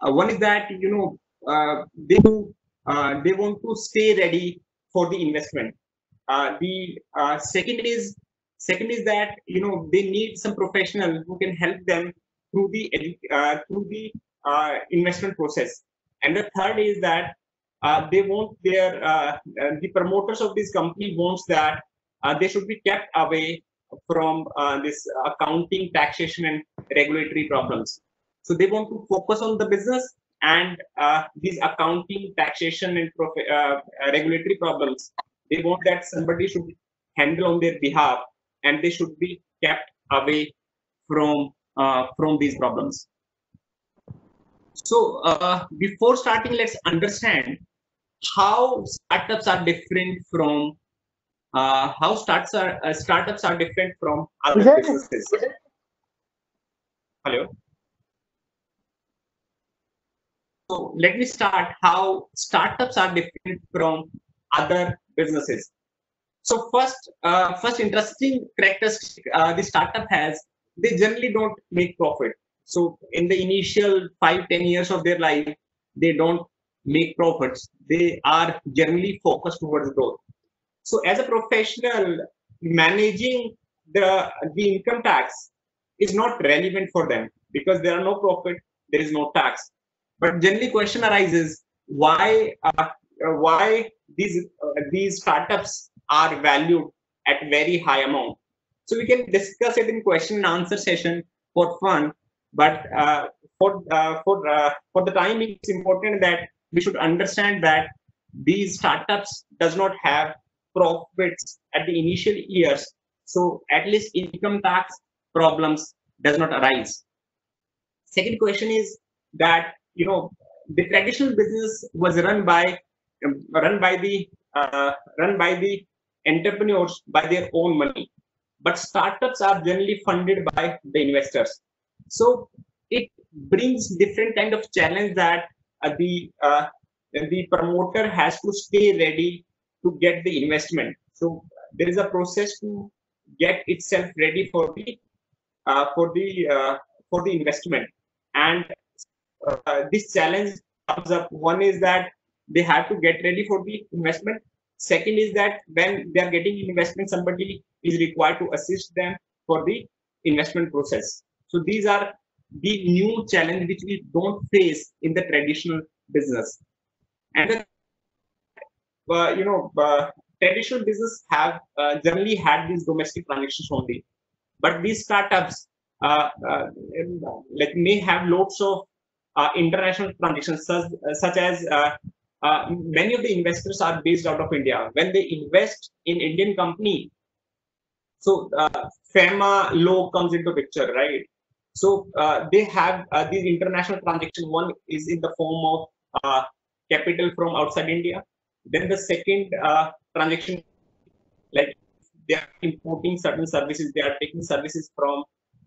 One is that they want to stay ready for the investment. The second is that they need some professional who can help them through the investment process. And the third is that they want the promoters of this company wants that they should be kept away from this accounting, taxation, and regulatory problems. So they want to focus on the business, and these accounting, taxation, and regulatory problems, they want that somebody should handle on their behalf, and they should be kept away from these problems. So before starting, let's understand how startups are different from startups are different from other businesses. Hello. So let me start how startups are different from other businesses. So first interesting characteristic the startup has, they generally don't make profit. So in the initial 5-10 years of their life, they don't make profits. They are generally focused towards growth. So as a professional, managing the income tax is not relevant for them because there are no profit, there is no tax. But generally, question arises why these startups are valued at very high amount. So we can discuss it in question and answer session for fun. But for the time, it's important that we should understand that these startups does not have profits at the initial years. So at least income tax problems does not arise. Second question is that the traditional business was run by the entrepreneurs by their own money, but startups are generally funded by the investors. So it brings different kind of challenge that the promoter has to stay ready to get the investment. So there is a process to get itself ready for the investment, and this challenge comes up. One is that they have to get ready for the investment. Second is that when they are getting investment, somebody is required to assist them for the investment process. So these are the new challenge which we don't face in the traditional business. And traditional business have generally had these domestic transactions only, but these startups may have lots of international transactions, such as many of the investors are based out of India. When they invest in Indian company, so FEMA law comes into picture, right? So they have these international transactions. One is in the form of capital from outside India. Then the second transaction, like they are importing certain services, they are taking services from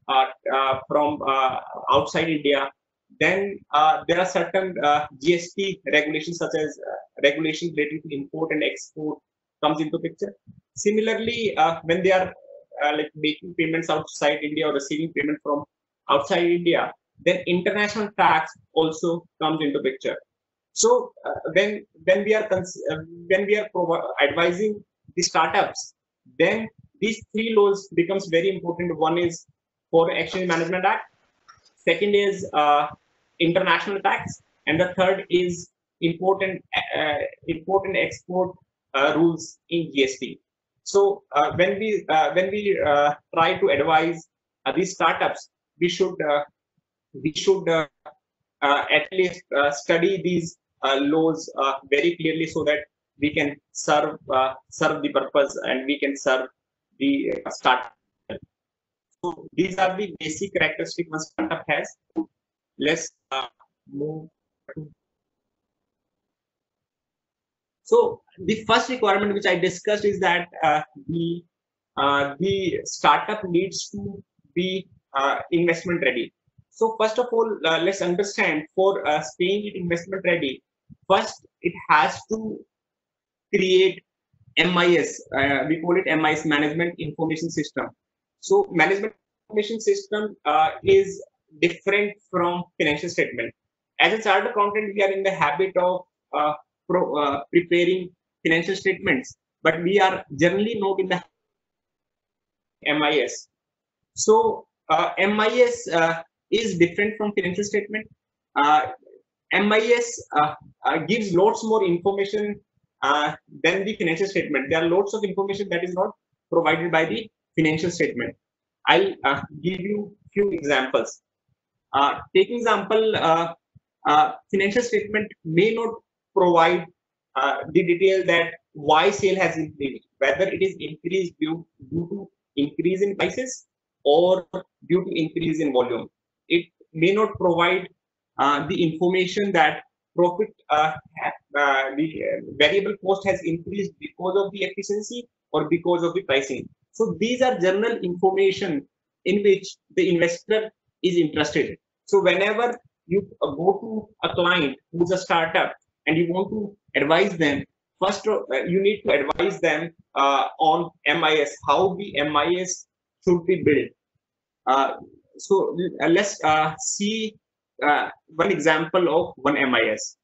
outside India. Then there are certain GST regulations, such as regulations relating to import and export comes into picture. Similarly, when they are making payments outside India or receiving payment from outside India, then international tax also comes into picture. So when we are advising the startups, then these three laws becomes very important. One is Foreign Exchange Management Act. Second is international tax, and the third is import and export rules in GST. So when we try to advise these startups, we should at least study these laws very clearly, so that we can serve the purpose and we can serve the startup. So these are the basic characteristics one startup has. Let's move. So the first requirement which I discussed is that the startup needs to be investment ready. So first of all, let's understand, for staying investment ready, first it has to create MIS. We call it MIS, Management Information System. So management information system is different from financial statement. as a chartered accountant, we are in the habit of preparing financial statements, but we are generally not in the MIS. So MIS is different from financial statement. MIS gives lots more information than the financial statement. There are lots of information that is not provided by the financial statement. I'll give you few examples. Taking example, financial statement may not provide the detail that why sale has increased, whether it is increased due to increase in prices or due to increase in volume. It may not provide the information that profit, the variable cost has increased because of the efficiency or because of the pricing. So these are general information in which the investor is interested. So whenever you go to a client who's a startup and you want to advise them, first you need to advise them on MIS, how the MIS should be built. So let's see one example of one MIS.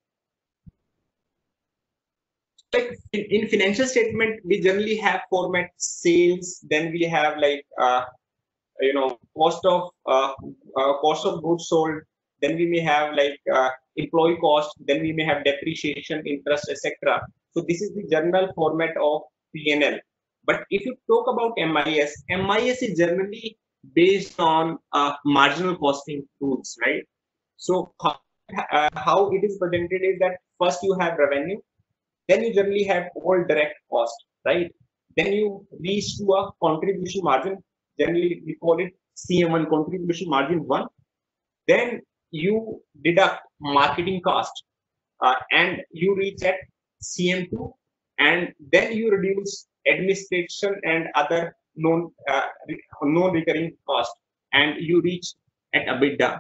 Like in financial statement, we generally have format sales, then we have like cost of goods sold, then we may have like employee cost, then we may have depreciation, interest, etc. So this is the general format of P&L. But if you talk about MIS is generally based on marginal costing tools, right? So how it is presented is that first you have revenue, then you generally have all direct cost, right? Then you reach to a contribution margin. Generally, we call it CM1, contribution margin 1. Then you deduct marketing cost and you reach at CM2, and then you reduce administration and other non-recurring cost, and you reach at EBITDA.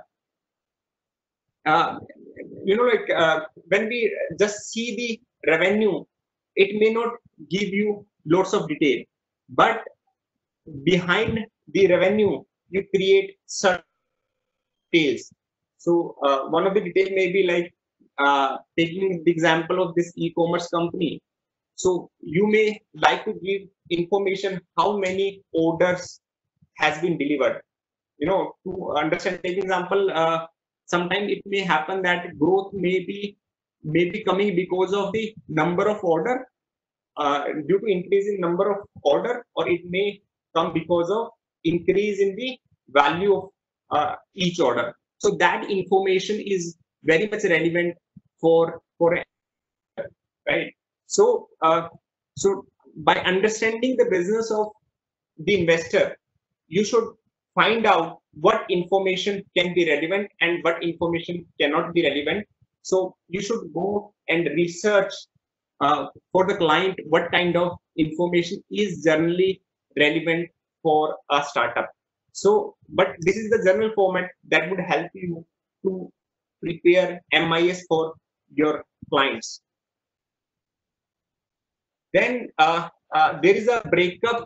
When we just see the revenue, it may not give you lots of detail, but behind the revenue, you create certain details. So one of the details may be like taking the example of this e-commerce company. So you may like to give information how many orders has been delivered. To understand, take example, sometimes it may happen that growth may be coming because of the number of order, due to increase in number of order, or it may come because of increase in the value of each order. So that information is very much relevant for right. So so by understanding the business of the investor, you should find out what information can be relevant and what information cannot be relevant. So you should go and research for the client what kind of information is generally relevant for a startup. So, but this is the general format that would help you to prepare MIS for your clients. Then there is a breakup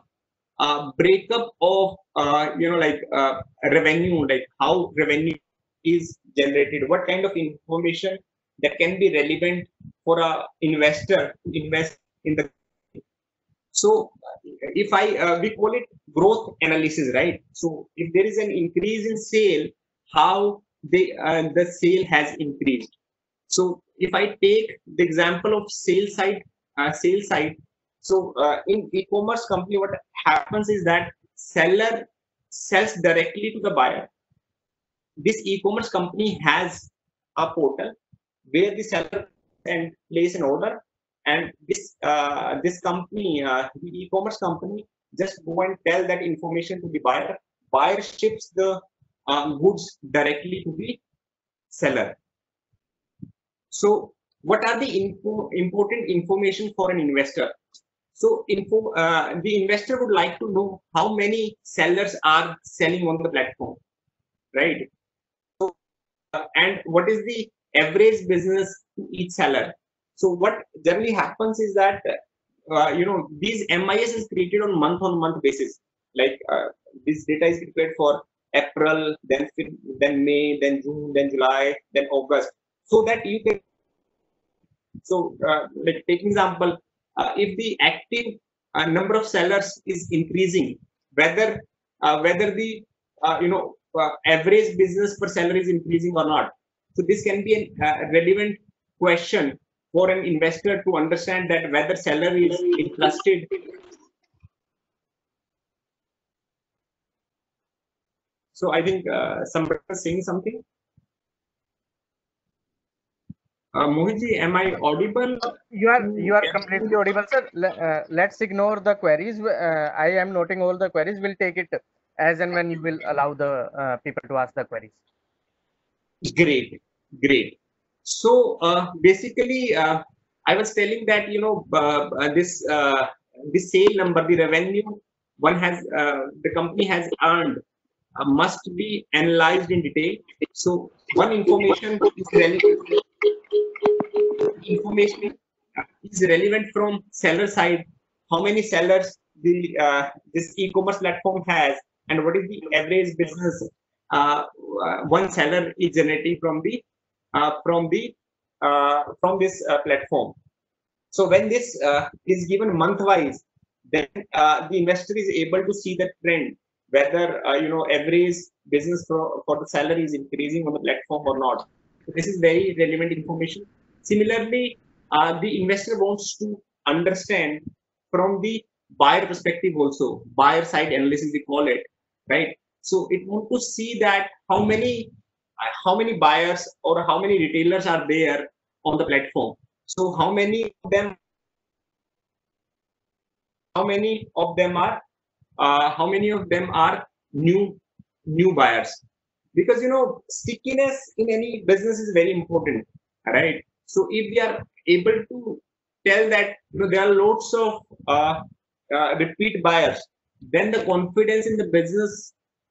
of revenue, like how revenue is generated, what kind of information that can be relevant for a investor to invest in the. So if we call it growth analysis, right? So if there is an increase in sale, how the sale has increased. So if I take the example of sales side, so in e-commerce company, what happens is that seller sells directly to the buyer. This e-commerce company has a portal where the seller can place an order, and this company, the e-commerce company, just go and tell that information to the buyer. Buyer ships the goods directly to the seller. So what are the important information for an investor? So the investor would like to know how many sellers are selling on the platform, right? So and what is the average business to each seller? So what generally happens is that these MIS is created on month basis. Like this data is prepared for April, then May, then June, then July, then August. so that you can. So, like take example, if the active number of sellers is increasing, whether the average business per seller is increasing or not. So this can be a relevant question for an investor to understand that whether seller is interested. So I think somebody was saying something. Mohitji, am I audible? You are completely audible, sir. Let's ignore the queries. I am noting all the queries. We'll take it as and when you will allow the people to ask the queries. Great, great. So basically, I was telling that this sale number, the revenue the company has earned must be analyzed in detail. So one information is relevant from seller side. How many sellers this e-commerce platform has, and what is the average business one seller is generating from this platform. So when this is given month wise, then the investor is able to see the trend, whether average business for the seller is increasing on the platform or not. So this is very relevant information. Similarly, the investor wants to understand from the buyer perspective also, buyer side analysis we call it, right? So it wants to see that how many buyers or how many retailers are there on the platform. So how many of them are new buyers? Because stickiness in any business is very important, right? So if we are able to tell that there are lots of repeat buyers, then the confidence in the business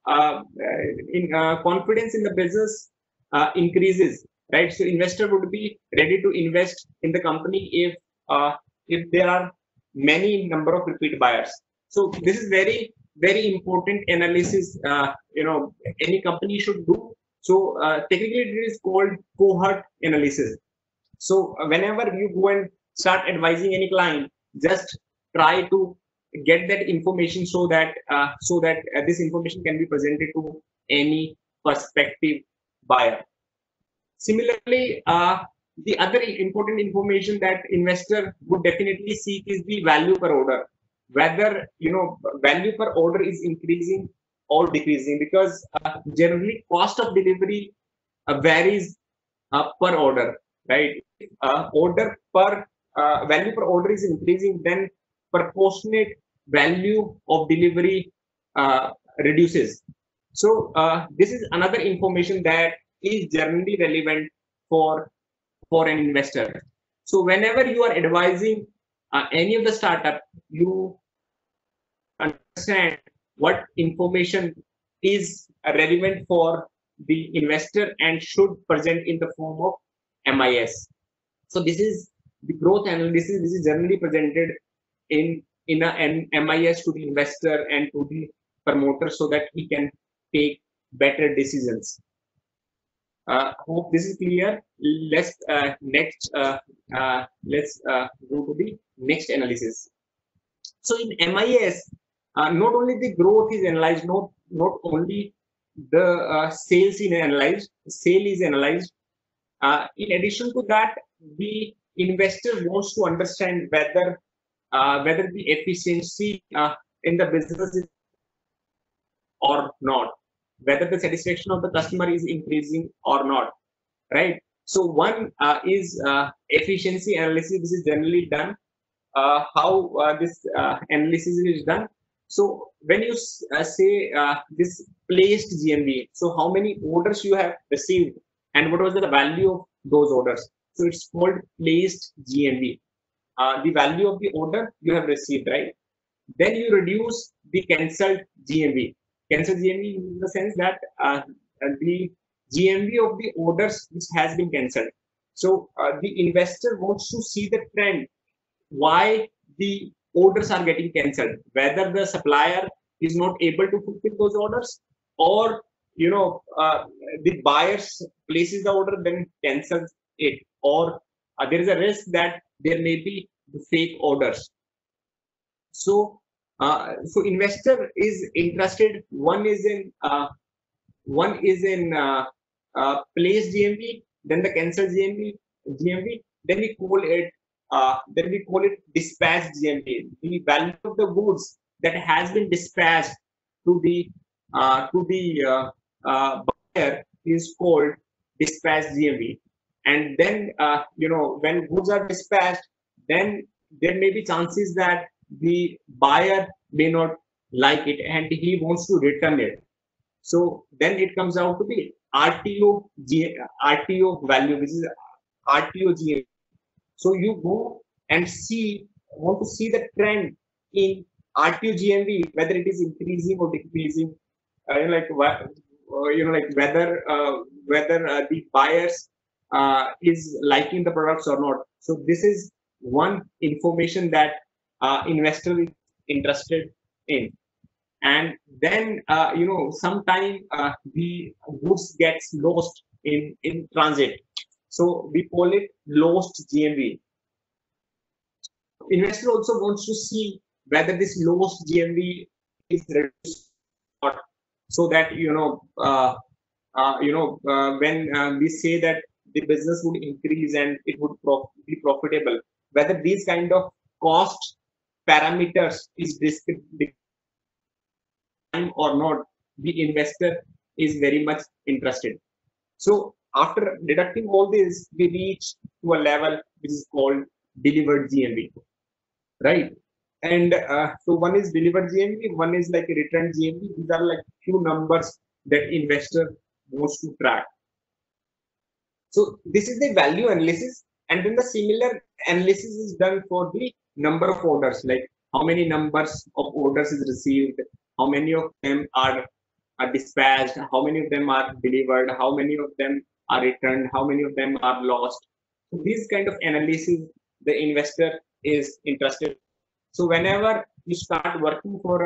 increases, right? So investor would be ready to invest in the company if there are many number of repeat buyers. So this is very very important analysis any company should do. So technically it is called cohort analysis. So whenever you go and start advising any client, just try to get that information so that this information can be presented to any prospective buyer. Similarly, the other important information that investor would definitely seek is the value per order, whether value per order is increasing or decreasing, because generally cost of delivery varies per order, right? Order per value per order is increasing, then proportionate value of delivery reduces. So this is another information that is generally relevant for an investor. So whenever you are advising any of the startup, you understand what information is relevant for the investor and should present in the form of MIS. So this is the growth analysis. This is generally presented in an MIS to the investor and to the promoter so that he can take better decisions. Hope this is clear. Let's go to the next analysis. So in MIS, not only the growth is analyzed, not only the sales is analyzed. In addition to that, the investor wants to understand whether the efficiency in the business is or not, whether the satisfaction of the customer is increasing or not, right? So one is efficiency analysis. This is generally done. How this analysis is done? So when you say this placed GMV, so how many orders you have received and what was the value of those orders? So it's called placed GMV. The value of the order you have received, right? Then you reduce the cancelled GMV. Cancelled GMV in the sense that the GMV of the orders which has been cancelled. So the investor wants to see the trend, why the orders are getting cancelled, whether the supplier is not able to fulfill those orders, or the buyers places the order then cancels it, or there is a risk that there may be fake orders. So, so investor is interested. One is in place GMV, then the cancel GMV, then we call it dispatch GMV. The value of the goods that has been dispatched to the buyer is called dispatch GMV. And then when goods are dispatched, then there may be chances that the buyer may not like it and he wants to return it. So then it comes out to be RTO value, which is RTO GMV. So you go and want to see the trend in RTO GMV, whether it is increasing or decreasing, like whether the buyers is liking the products or not. So this is one information that investor is interested in. And then sometime the goods gets lost in transit, so we call it lost GMV. Investor also wants to see whether this lost GMV is reduced or not, so that when we say that the business would increase and it would be profitable, whether these kind of cost parameters is or not, the investor is very much interested. So after deducting all this, we reach to a level which is called delivered GMV, right? And so one is delivered GMV, one is like a returned GMV. These are like few numbers that investor wants to track. So this is the value analysis, and then the similar analysis is done for the number of orders, like how many numbers of orders is received, how many of them are dispatched, how many of them are delivered, how many of them are returned, how many of them are lost. So these kind of analysis the investor is interested. So whenever you start working for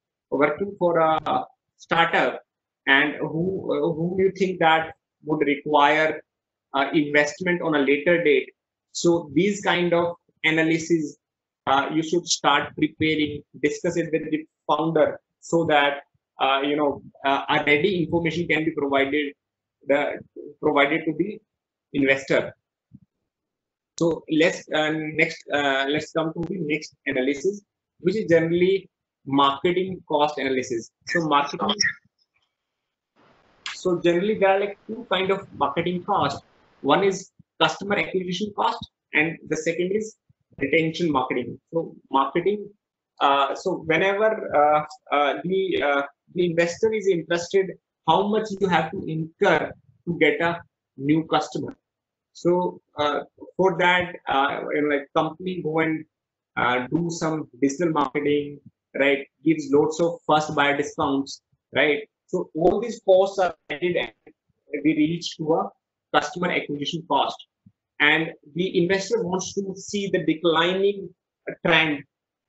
a startup, and who you think that would require investment on a later date, so these kind of analysis you should start preparing, discuss it with the founder, so that a ready information can be provided to the investor. So let's come to the next analysis, which is generally marketing cost analysis. So generally there are like two kind of marketing cost. One is customer acquisition cost, and the second is retention marketing. So marketing. So whenever the investor is interested, how much you have to incur to get a new customer. So for that, like company go and do some digital marketing, right? Gives lots of first buyer discounts, right? So all these costs are added, and we reach to a customer acquisition cost. And the investor wants to see the declining trend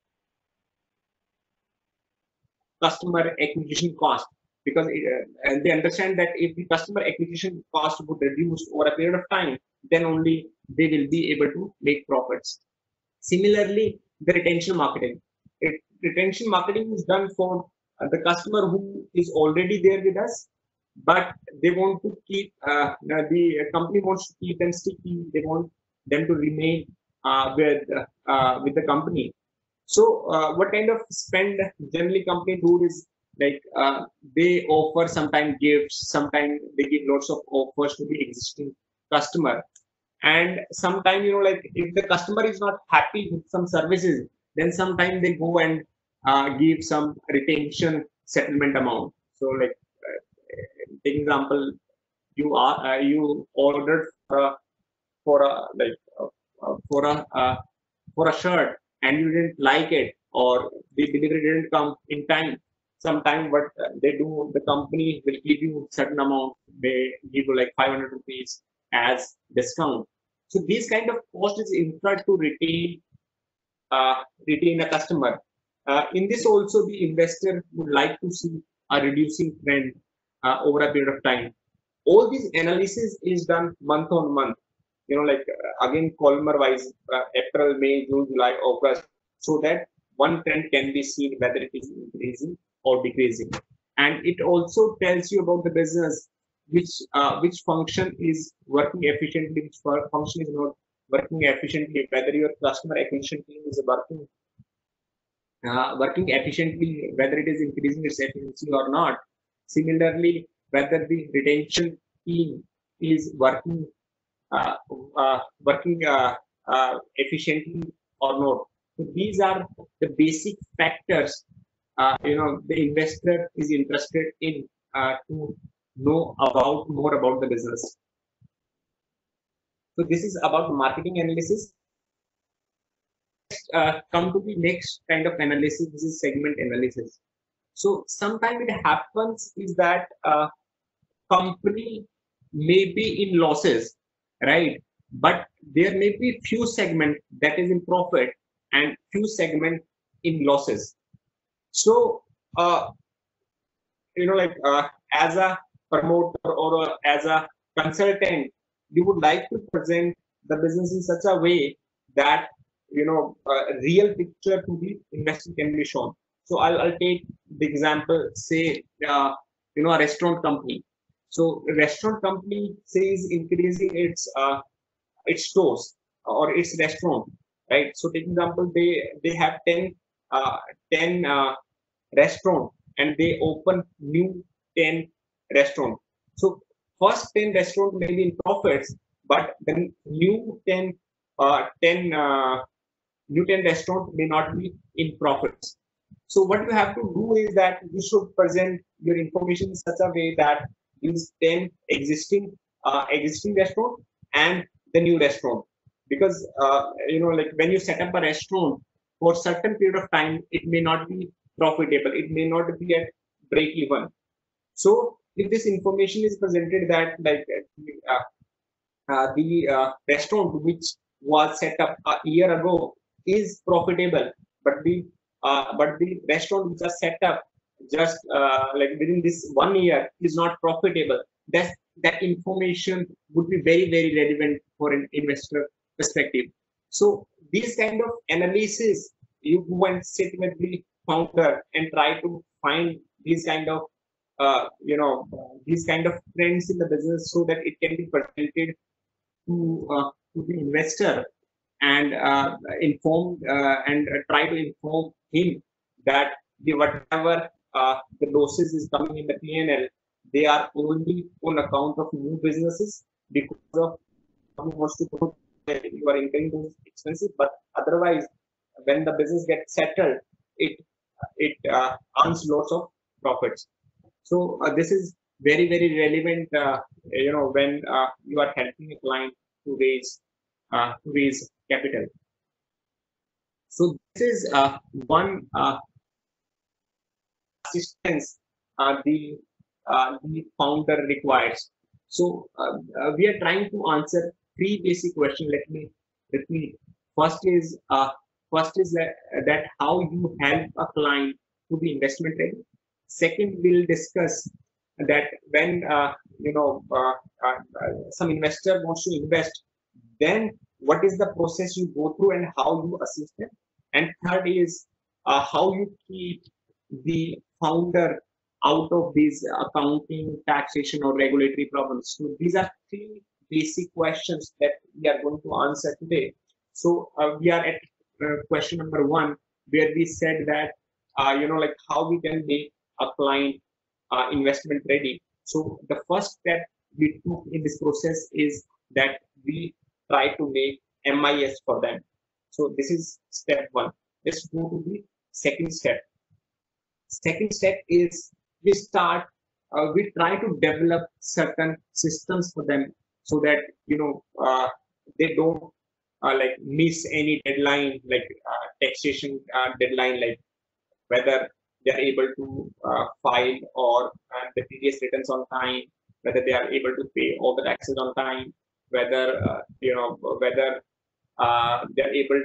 customer acquisition cost, because they understand that if the customer acquisition cost would reduce over a period of time, then only they will be able to make profits. Similarly, the retention marketing. Retention marketing is done for the customer who is already there with us, but they want to keep the company wants to keep them sticky. They want them to remain with the company. So what kind of spend generally company do is like they offer sometimes gifts, sometimes they give lots of offers to the existing customer, and sometimes like if the customer is not happy with some services, then sometimes they go and give some retention settlement amount. So like take example, you ordered for a shirt and you didn't like it, or the delivery didn't come in time. Sometime what they do, the company will give you certain amount. They give you like 500 rupees as discount. So these kind of cost is incurred to retain a customer. In this also, the investor would like to see a reducing trend over a period of time. All this analysis is done month on month. again columnar wise, April, May, June, July, August, so that one trend can be seen whether it is increasing or decreasing. And it also tells you about the business, which function is working efficiently, which function is not working efficiently, whether your customer acquisition team is working efficiently, whether it is increasing its efficiency or not. Similarly, whether the retention team is uh, working efficiently or not. So these are the basic factors the investor is interested in to know about more about the business. So this is about marketing analysis. Come to the next kind of analysis. This is segment analysis. So sometimes it happens is that company may be in losses, right? But there may be few segment that is in profit and few segment in losses. So as a promoter or as a consultant, you would like to present the business in such a way that a real picture to the investor can be shown. So I'll take the example, say a restaurant company. So a restaurant company says increasing its stores or its restaurant, right? So take example, they have 10 restaurant and they open new 10 restaurant. So first 10 restaurant may be in profits, but the new 10 restaurant may not be in profits. So what you have to do is that you should present your information in such a way that these 10 existing restaurant and the new restaurant, because when you set up a restaurant for certain period of time, it may not be profitable, it may not be at break even. So if this information is presented that the restaurant which was set up a year ago is profitable, but the restaurant which is set up just within this 1 year is not profitable, that information would be very very relevant for an investor perspective. So these kind of analysis, you go and sit with the founder and try to find these kind of these kind of trends in the business so that it can be presented to the investor and inform and try to inform him that whatever the losses is coming in the P&L, they are only on account of new businesses, because of who wants to grow, you are incurring those expenses, but otherwise when the business gets settled, it earns lots of profits. So this is very very relevant when you are helping a client to raise capital. So this is one assistance the founder requires. So we are trying to answer three basic questions. Let me repeat. First is that how you help a client to be investment ready. Second, we'll discuss that when some investor wants to invest, then what is the process you go through and how you assist them. And third is how you keep the founder out of these accounting, taxation, or regulatory problems. So these are three basic questions that we are going to answer today. So we are at question number 1, where we said that how we can make a client investment ready. So the first step we took in this process is that we try to make MIS for them. So this is step 1. Let's go to the second step. Second step is we try to develop certain systems for them so that they don't miss any deadline, like taxation deadline, like whether they are able to file or the previous returns on time, whether they are able to pay all the taxes on time, whether whether they are able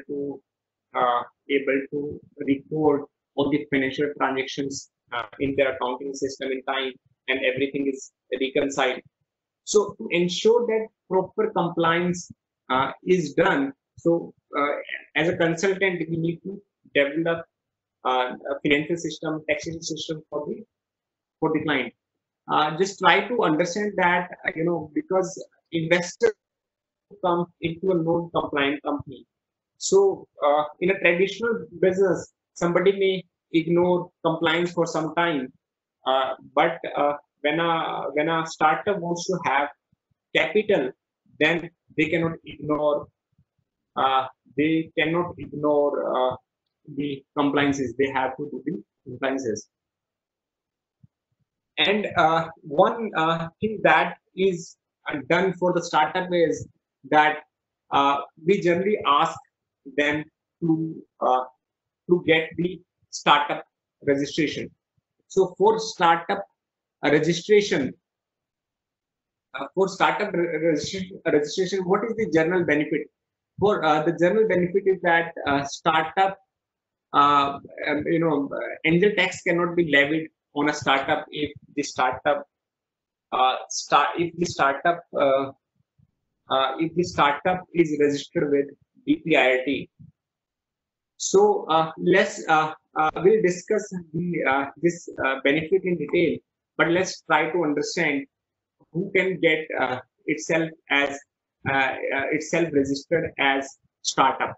to record all the financial transactions in their accounting system in time, and everything is reconciled. So to ensure that proper compliance is done. So as a consultant, we need to develop a financial system, taxation system for the client. Just try to understand that because investors come into a non-compliant company. So in a traditional business, somebody may ignore compliance for some time, but when a startup wants to have capital, then they cannot ignore uh, the compliances. They have to do the compliances. And one thing that is done for the startup is that we generally ask them to get the startup registration. So for startup registration, registration, what is the general benefit? For the general benefit is that startup, angel tax cannot be levied on a startup if the startup if the startup is registered with DPIIT. So we'll discuss this benefit in detail, but let's try to understand who can get itself registered as startup.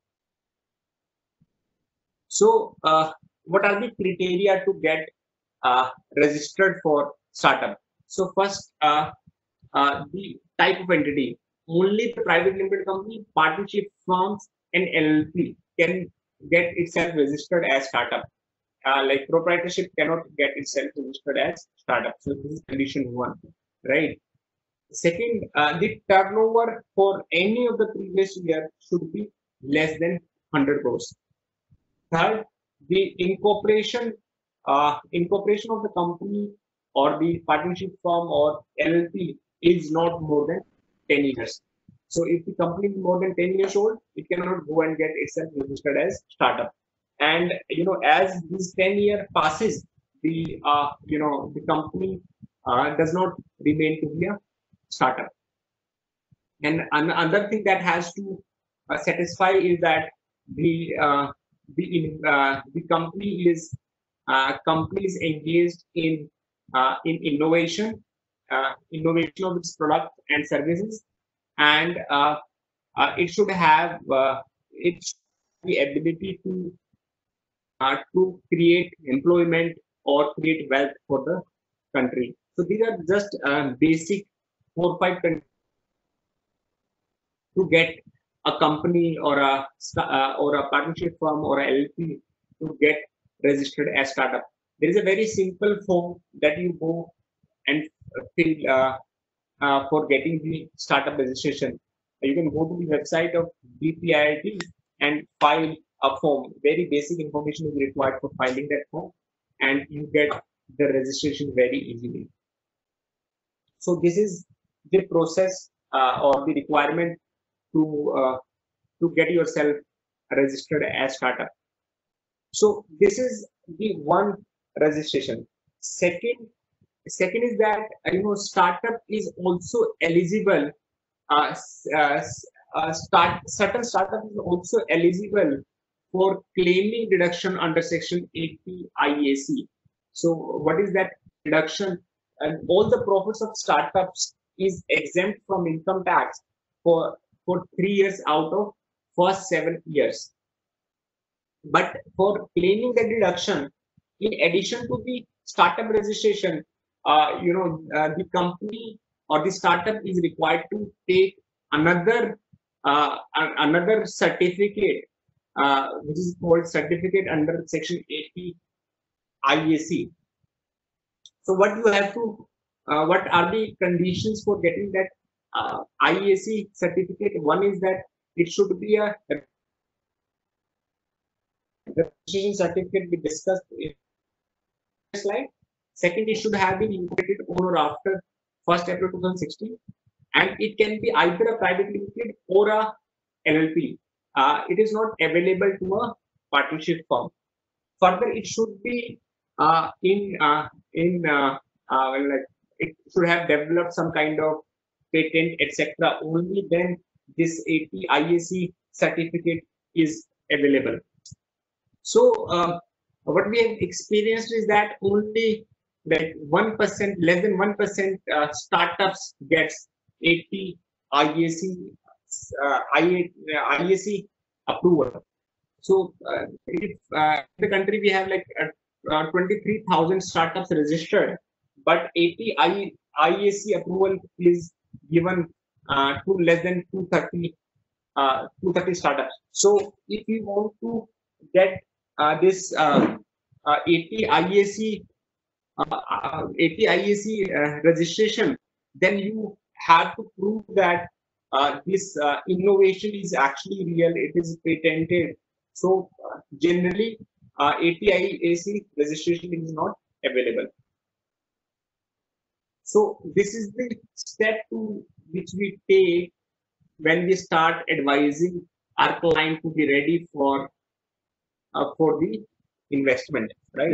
So what are the criteria to get registered for startup? So first, the type of entity. Only the private limited company, partnership firms, and LLP can get itself registered as startup. Like proprietorship cannot get itself registered as startup. So this is condition one, right? Second, the turnover for any of the previous year should be less than 100 crores. Third, the incorporation of the company or the partnership firm or LLP is not more than 10 years. So if the company is more than 10 years old, it cannot go and get itself registered as startup. And as this 10-year passes, the company does not remain to be a startup. And another thing that has to satisfy is that the company is engaged in innovation of its product and services, and it should have the ability to create employment or create wealth for the country. So these are just basic 4-5 to get a company or a partnership firm or a LLP to get registered as startup. There is a very simple form that you go and fill for getting the startup registration. You can go to the website of DPIIT and file a form. Very basic information is required for filing that form, and you get the registration very easily. So this is the process or the requirement to get yourself registered as startup. So this is the one registration. Second is that startup is also eligible. Certain startup is also eligible for claiming deduction under Section 80 IAC. So what is that deduction? And all the profits of startups is exempt from income tax for 3 years out of first 7 years. But for claiming the deduction, in addition to the startup registration, the company or the startup is required to take another certificate, which is called certificate under Section 80 IAC. So what you have to, what are the conditions for getting that IAC certificate? One is that it should be a registration certificate we discussed in the slide. Second, it should have been incorporated on or after 1st April 2016, and it can be either a private limited or a LLP. It is not available to a partnership firm. Further, it should be it should have developed some kind of patent, etc. Only then this 80 IAC certificate is available. So what we have experienced is that only like 1%, less than 1% startups gets 80 IAC IAC approval. So if in the country we have like 23,000 startups registered, but 80 IAC approval is given to less than 230 startups. So if you want to get this 80 IAC 80 IAC registration, then you have to prove that this innovation is actually real, it is patented. So generally 80 IAC registration is not available. So this is the step to which we take when we start advising our client to be ready for the investment, right?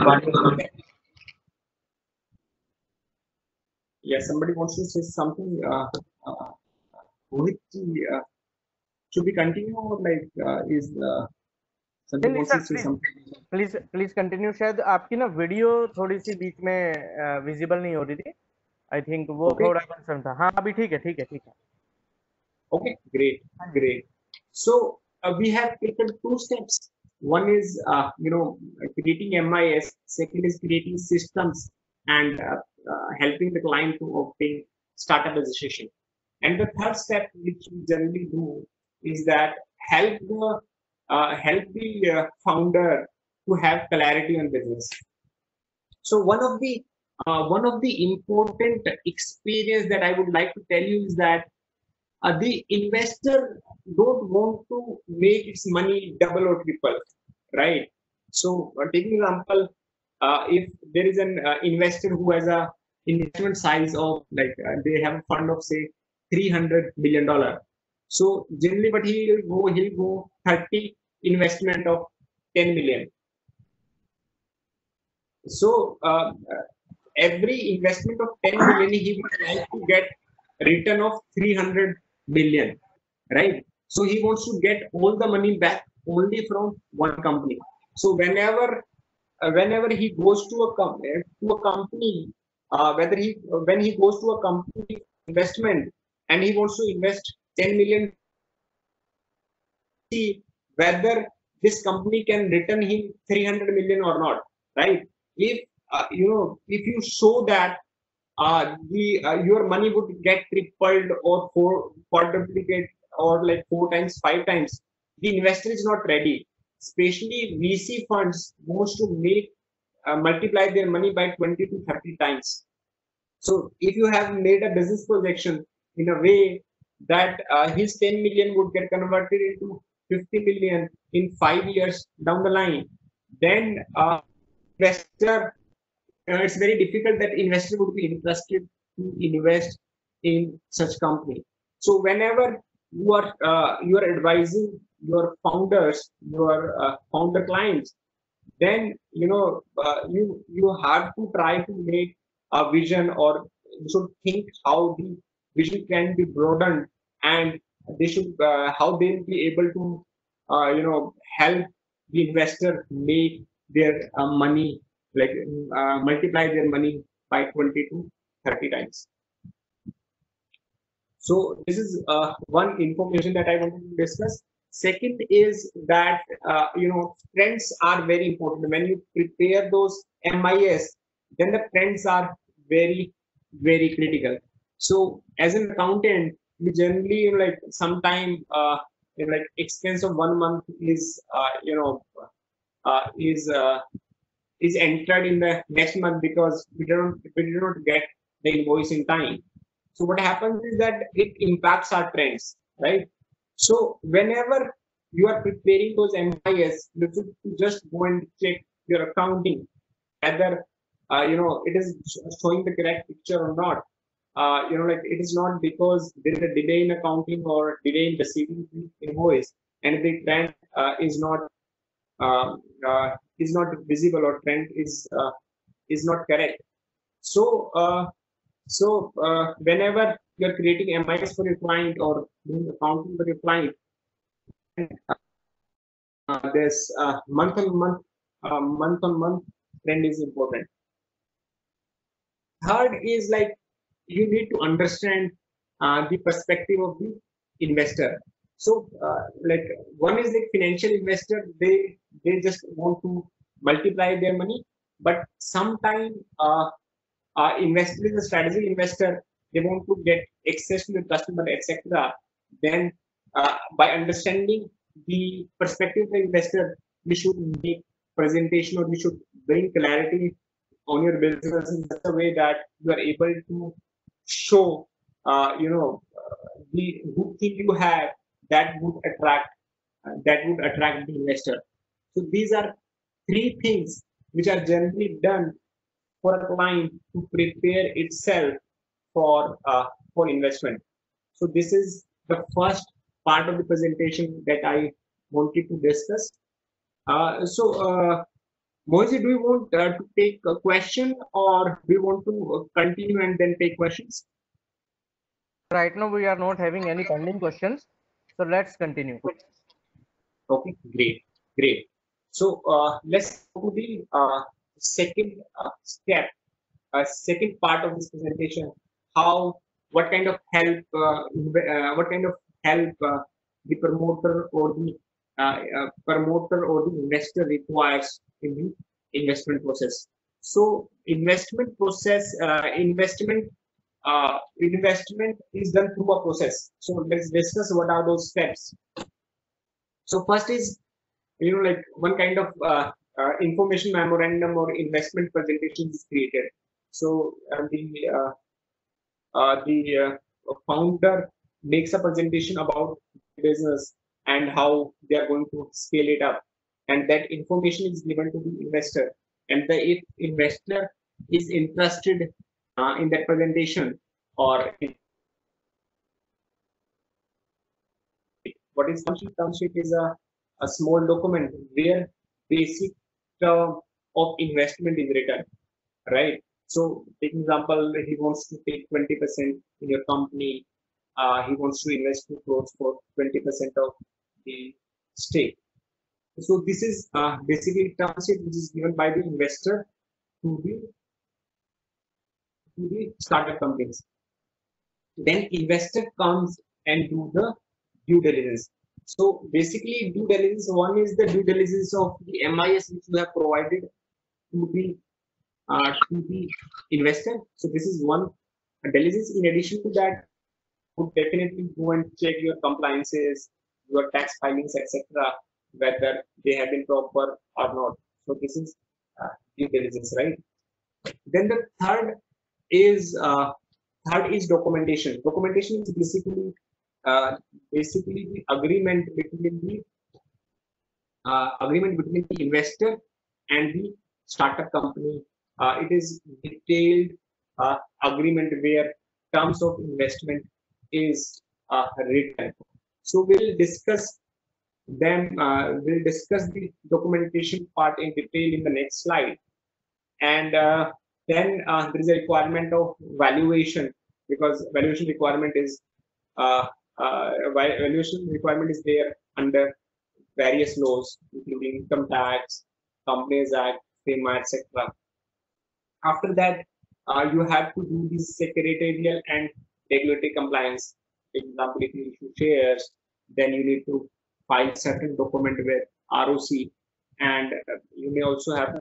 Yeah, somebody wants to say something. Rohit, should we continue or like is somebody wants to say something? Please continue. शायद आपकी ना video थोड़ी सी बीच में visible नहीं हो रही थी. I think वो थोड़ा कंसर्न था. हाँ अभी ठीक है. Okay, great. So we have taken 2 steps. One is creating MIS. Second is creating systems and helping the client to obtain startup registration. And the third step, which we generally do, is that help the founder to have clarity on business. So one of the important experience that I would like to tell you is that the investor don't want to make its money double or triple, right? So taking example, if there is an investor who has a investment size of like they have a fund of say $300 billion. So generally, but he'll go 30 investment of 10 million. So every investment of 10 million, he would like to get return of 300 million, right? So he wants to get all the money back only from one company. So whenever he goes to a company, when he goes to a company investment and he wants to invest 10 million, see whether this company can return him 300 million or not, right? If if you show that your money would get tripled or quadruplicate or like 4 times, 5 times, the investor is not ready. Especially VC funds wants to make multiply their money by 20 to 30 times. So if you have made a business projection in a way that his 10 million would get converted into 50 million in 5 years down the line, then investor, it's very difficult that investor would be interested to invest in such company. So whenever you are advising your founders, your founder clients, then you have to try to make a vision, or you should think how the vision can be broadened, and they should how they will be able to help the investor make their money, like multiply their money by 20 to 30 times. So this is one information that I wanted to discuss. Second is that trends are very important. When you prepare those MIS, then the trends are very, very critical. So as an accountant, we generally like sometime like expense of 1 month is is entered in the next month because we do not get the invoice in time. So what happens is that it impacts our trends, right? So whenever you are preparing those MIS, you should just go and check your accounting, whether it is showing the correct picture or not. Like it is not because there is a delay in accounting or delay in receiving the invoice, and the trend is not visible, or trend is not correct. So whenever you're creating MIS for your client or doing accounting for your client, this month on month trend is important. Third is like you need to understand the perspective of the investor. So like one is like financial investor, they just want to multiply their money, but sometimes investor is a strategic investor, they want to get access to the customer, etc. Then by understanding the perspective of the investor, we should make presentation or we should bring clarity on your business in such a way that you are able to show the good thing you have that would attract the investor. So these are three things which are generally done for a client to prepare itself for investment. So this is the first part of the presentation that I wanted to discuss. Moise, do you want to take a question, or do you want to continue and then take questions? Right now, we are not having any pending questions. So let's continue. Okay, great. So let's go to the second step, second part of this presentation. What kind of help the promoter or the investor requires in the investment process. So investment is done through a process. So let's discuss what are those steps. So first is, like one kind of information memorandum or investment presentation is created. So the founder makes a presentation about business and how they are going to scale it up, and that information is given to the investor. And if investor is interested in that presentation, or what is term sheet is a small document where basic term of investment is written, right? So, take example, he wants to take 20% in your company. He wants to invest 2 crores for 20% of the stake. So this is basically term sheet which is given by the investor to the startup companies. Then investor comes and do the due diligence. So basically, due diligence, one is the due diligence of the MIS which you have provided to the investor. So this is one diligence. In addition to that, would definitely go and check your compliances, your tax filings, etc., whether they have been proper or not. So this is due diligence, right? Then the third is documentation. Documentation is basically the agreement between the investor and the startup company. It is detailed agreement where terms of investment is written. So we'll discuss them. We'll discuss the documentation part in detail in the next slide. And then there is a requirement of valuation, because valuation requirement is there under various laws, including income tax, Companies Act, FEMA, etc. After that, you have to do the secretarial and regulatory compliance. For example, if you issue shares, then you need to file certain document with ROC, and you may also have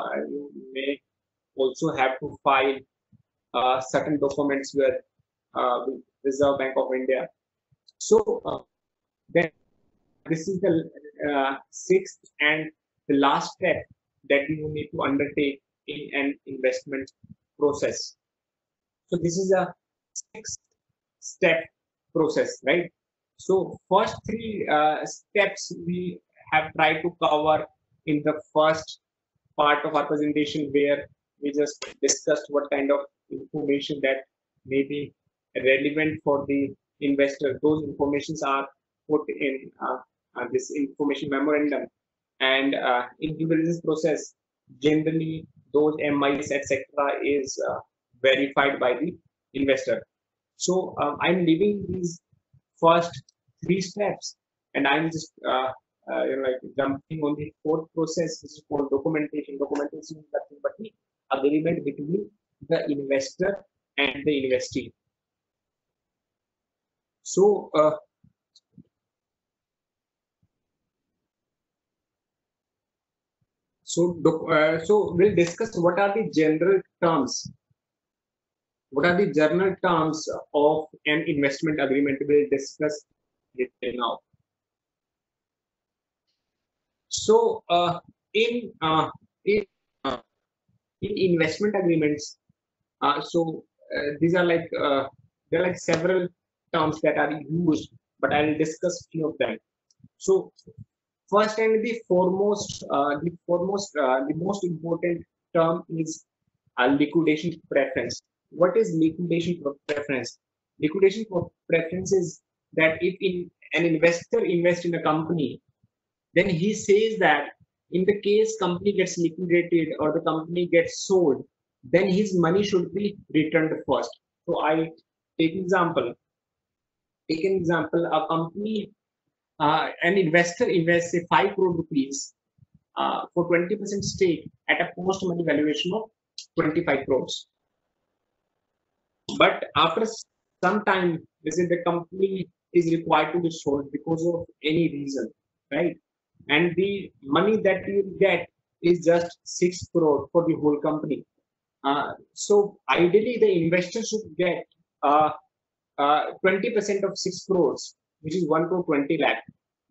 to file certain documents with Reserve Bank of India. So then this is the sixth and the last step that you need to undertake in an investment process. So this is a 6-step process, right? So first 3 steps we have tried to cover in the first part of our presentation, where we just discussed what kind of information that may be relevant for the investor. Those informations are put in this information memorandum, and in due diligence process, generally those MIs, etc., is verified by the investor. So I'm leaving these first three steps, and I'm just like jumping on the fourth process, which is called documentation. Documentation is nothing but the agreement between the investor and the investee. So so we'll discuss what are the general terms. What are the general terms of an investment agreement? We'll discuss it now. So in uh, in uh, in investment agreements, these are like there are like several terms that are used, but I'll discuss few of them. So first and the most important term is liquidation preference. What is liquidation preference? Liquidation preference is that if an investor invests in a company, then he says that in the case company gets liquidated or the company gets sold, then his money should be returned first. So I take example. Take an example. A company, an investor invests say 5 crore rupees for 20% stake at a post money valuation of 25 crores. But after some time, this is the company is required to be sold because of any reason, right? And the money that you get is just 6 crore for the whole company. So ideally, the investor should get 20% of 6 crores, which is 1 crore 20 lakh.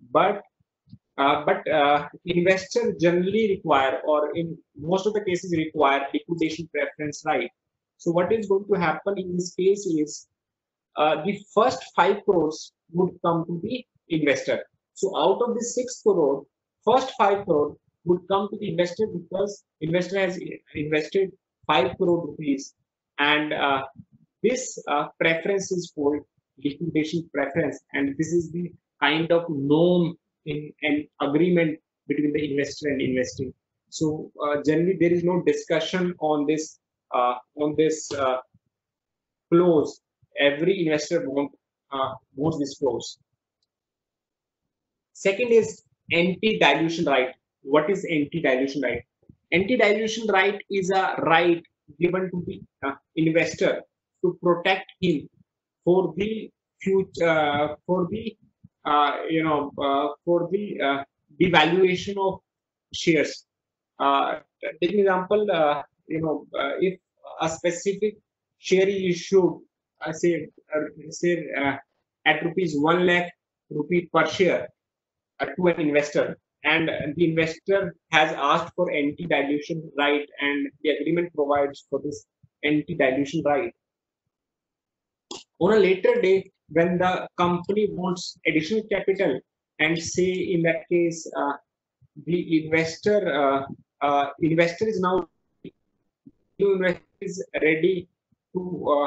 But investors generally require, or in most of the cases, require liquidation preference right. So what is going to happen in this case is the first 5 crores would come to the investor. So out of the 6 crore, first 5 crore would come to the investor because investor has invested 5 crore rupees, and this preference is called liquidation preference, and this is the kind of norm in an agreement between the investor and investing. So generally, there is no discussion on this clause. Every investor wants this clause. Second is anti-dilution right. What is anti-dilution right? Anti-dilution right is a right given to the investor to protect him for the future, for the devaluation of shares. Take an example. If a specific share is issued, say at rupees 1 lakh rupee per share to an investor, and the investor has asked for anti-dilution right, and the agreement provides for this anti-dilution right. On a later day, when the company wants additional capital, and say in that case the investor is now is ready to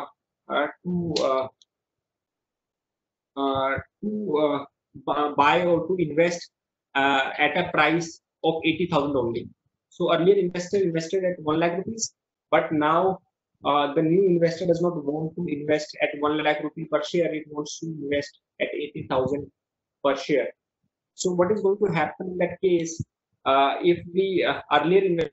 buy or to invest at a price of 80,000 only. So earlier investor invested at 1 lakh rupees, but now the new investor does not want to invest at 1 lakh rupee per share. It wants to invest at 80,000 per share. So what is going to happen in that case? If the earlier investor,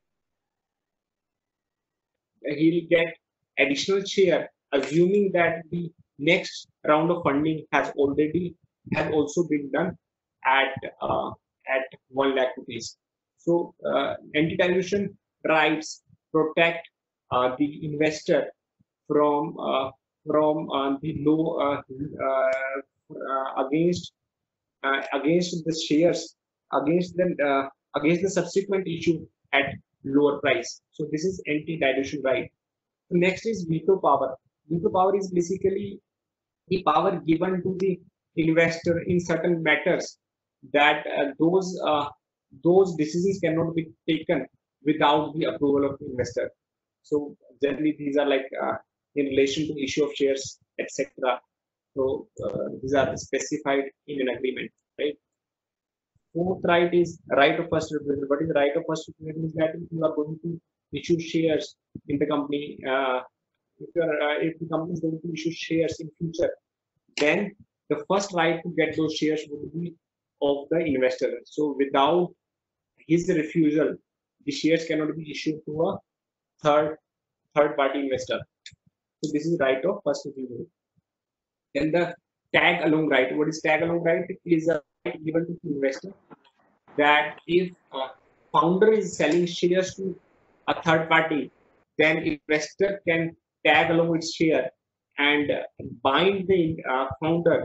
he will get additional share, assuming that the next round of funding has also been done at 1 lakh rupees. So anti-dilution rights protect the investor from the low against the shares, against the subsequent issue at lower price. So this is anti-dilution right. Next is veto power. Veto power is basically the power given to the investor in certain matters, that those decisions cannot be taken without the approval of the investor. So generally, these are like in relation to issue of shares, etc. So these are specified in an agreement, right? Fourth right is right of first refusal. What is right of first refusal? Is that if you are going to issue shares in the company, if the company is going to issue shares in future, then the first right to get those shares would be of the investor. So without his refusal, the shares cannot be issued to a third party investor. So this is right of first refusal. Then the tag along right. What is tag along right? It is a right given to the investor that if founder is selling shares to a third party, then investor can tag along its share and bind the founder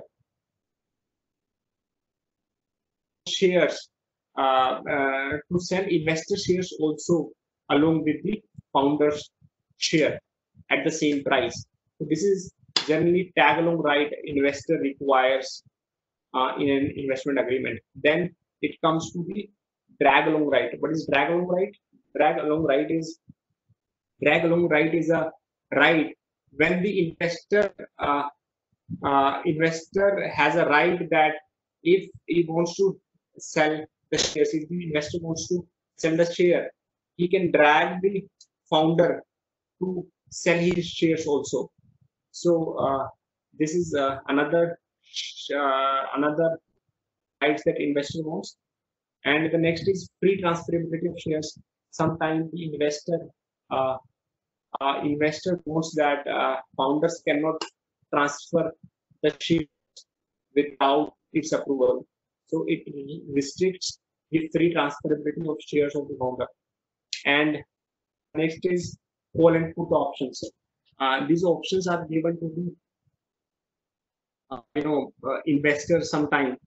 shares to sell investor shares also along with the founder's share at the same price. So this is generally tag along right investor requires in an investment agreement. Then it comes to the drag along right. What is drag along right? Drag along right is a right when the investor has a right that if he wants to sell the shares, if the investor wants to sell the share, he can drag the founder to sell his shares also. So this is another rights that investor wants. And the next is free transferability of shares. Sometimes the investor wants that founders cannot transfer the shares without its approval. So it restricts the free transferability of shares of the founder. And next is call and put options. These options are given to the investors sometime.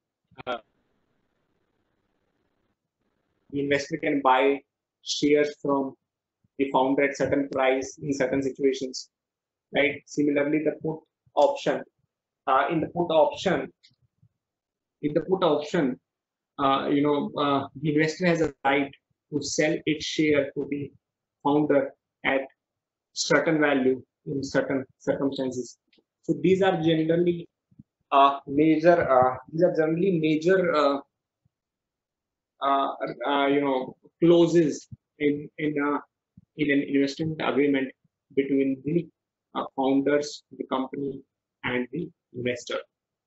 The investor can buy shares from the founder at certain price in certain situations, right? Similarly, the put option. In the put option, the investor has a right to sell its share to the founder at certain value in certain circumstances. So these are generally major clauses in an investment agreement between the founders, the company, and the investor.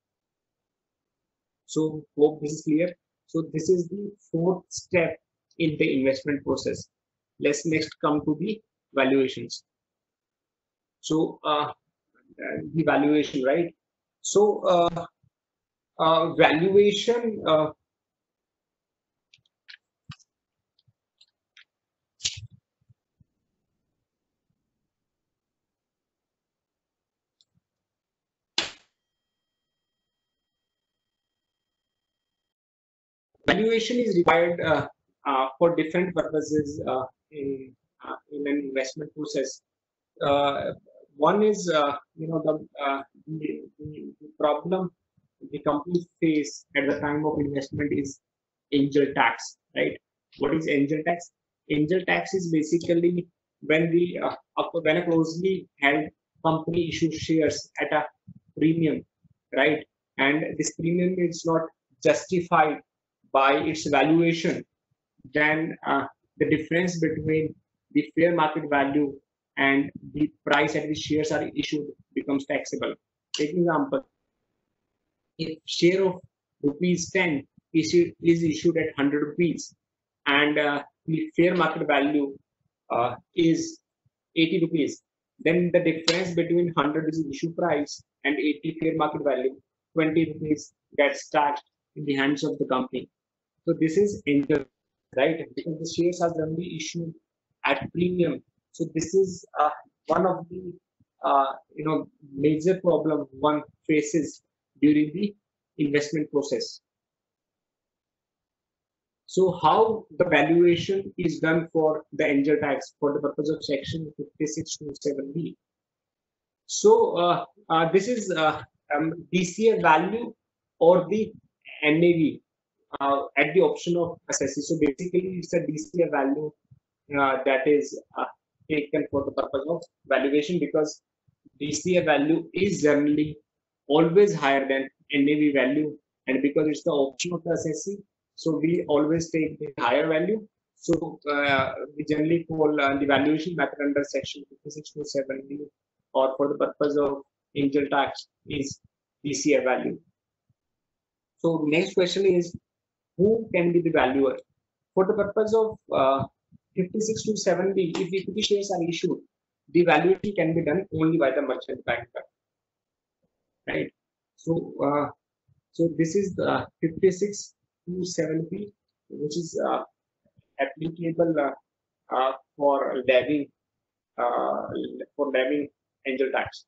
So hope this is clear. So this is the fourth step in the investment process. Let's next come to the valuations. So the valuation, right? So valuation. Valuation is required for different purposes in an investment process. One is the problem the companies face at the time of investment is angel tax, right? What is angel tax? Angel tax is basically when when a closely held company issues shares at a premium, right? And this premium is not justified by its valuation, then the difference between the fair market value and the price at which shares are issued becomes taxable. Take example, if share of rupees 10 is issued at 100 rupees and the fair market value is 80 rupees, then the difference between 100 is issue price and 80 fair market value, 20 rupees gets taxed in the hands of the company. So this is angel, right? Because the shares are generally issued at premium. So this is one of the major problem one faces during the investment process. So how the valuation is done for the angel tax for the purpose of section 5627B. So this is DCF value or the NAV at the option of assessee. So basically, it's a DCF value that is taken for the purpose of valuation, because DCF value is generally always higher than NAV value, and because it's the option of the assessee, so we always take the higher value. So we generally call the valuation method under section 5627B or for the purpose of angel tax is DCF value. So next question is, who can be the valuer? For the purpose of 5627B, if equity shares are issued, the valuation can be done only by the merchant banker, right? So so this is the 5627B, which is applicable for levying angel tax.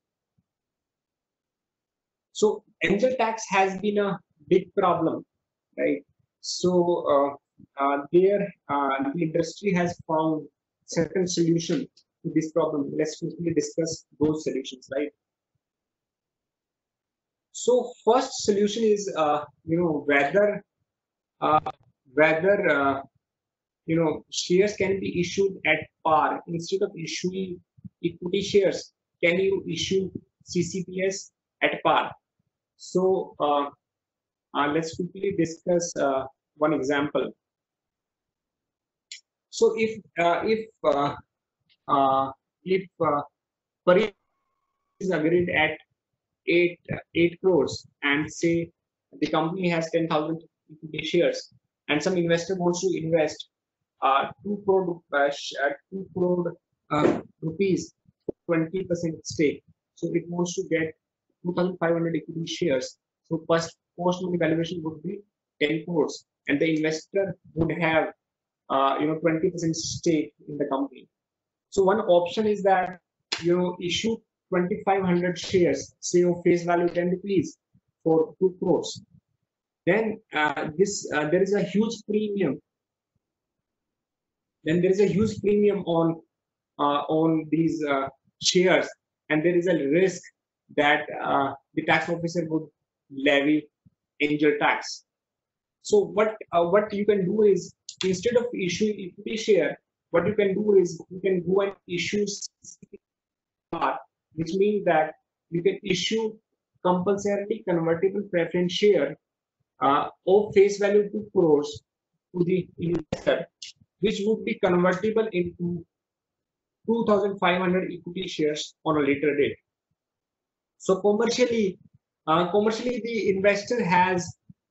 So angel tax has been a big problem, right? So the industry has found certain solution to this problem. Let's quickly discuss those solutions, right? So first solution is whether shares can be issued at par instead of issuing equity shares. Can you issue CCPS at par? So let's quickly discuss one example. So if Paris is agreed at 8 crores, and say the company has 10,000 equity shares, and some investor wants to invest 2 crore rupees, 20% stake. So it wants to get 2,500 equity shares. So post money valuation would be 10 crores, and the investor would have 20% stake in the company. So one option is that issue 2,500 shares, say of face value 10 rupees for 2 crores. Then there is a huge premium. Then there is a huge premium on these shares, and there is a risk that the tax officer would levy angel tax. So what you can do is, instead of issuing equity share, what you can do is you can go and issue CCPR, which means that you can issue compulsorily convertible preference share of face value 2 crores to the investor, which would be convertible into 2,500 equity shares on a later date. So commercially the investor has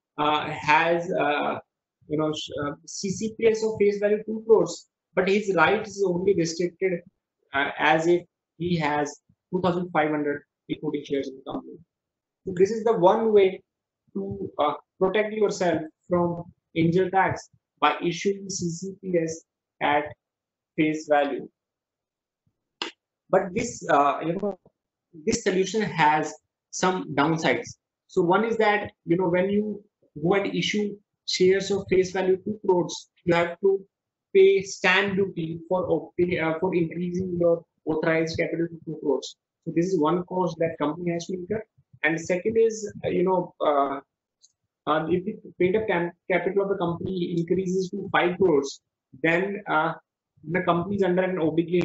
CCPS of face value 2 crores, but his right is only restricted as if he has 2,500 equity shares in the company. So this is the one way to protect yourself from angel tax, by issuing CCPS at face value. But this this solution has some downsides. So one is that when you go and issue shares of face value 2 crores, you have to pay stamp duty for increasing your authorized capital to 2 crores. So this is one cost that company has to incur. And second is if the paid up capital of the company increases to 5 crores, then the company is under an obligation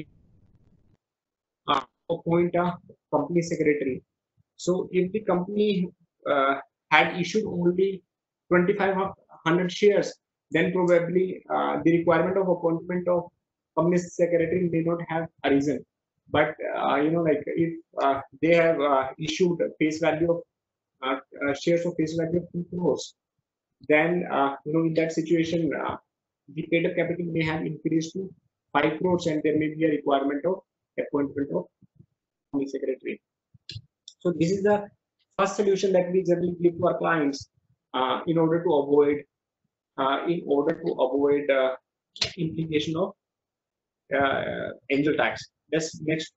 appoint a company secretary. So if the company had issued only 2,500 shares, then probably the requirement of appointment of company secretary may not have arisen. But if they have issued face value of shares of face value of 2 crores, then in that situation the paid up capital may have increased to 5 crores, and there may be a requirement of appointment of company secretary. So this is the first solution that we generally give to our clients in order to avoid implication of angel tax. That's next.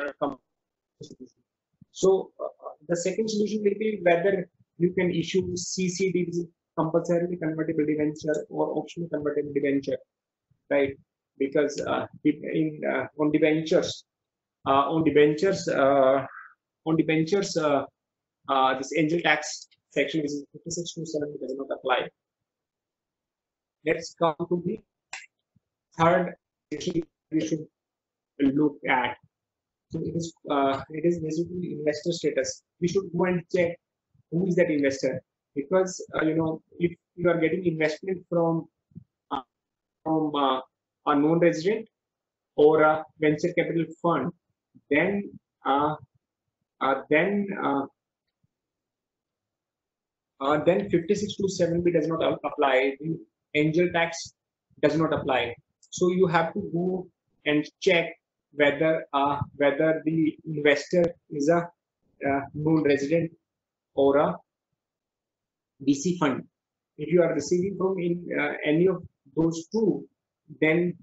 So the second solution will be whether you can issue CCD, which is compulsorily convertible debenture, or optional convertible debenture, right? Because on debentures, this angel tax section, which is 5627, does not apply. Let's come to the third issue we should look at. So it is basically investor status. We should go and check who is that investor, because if you are getting investment from a non-resident or a venture capital fund, then then 5627B does not apply. The angel tax does not apply. So you have to go and check whether the investor is a non-resident or a VC fund. If you are receiving from any of those two, then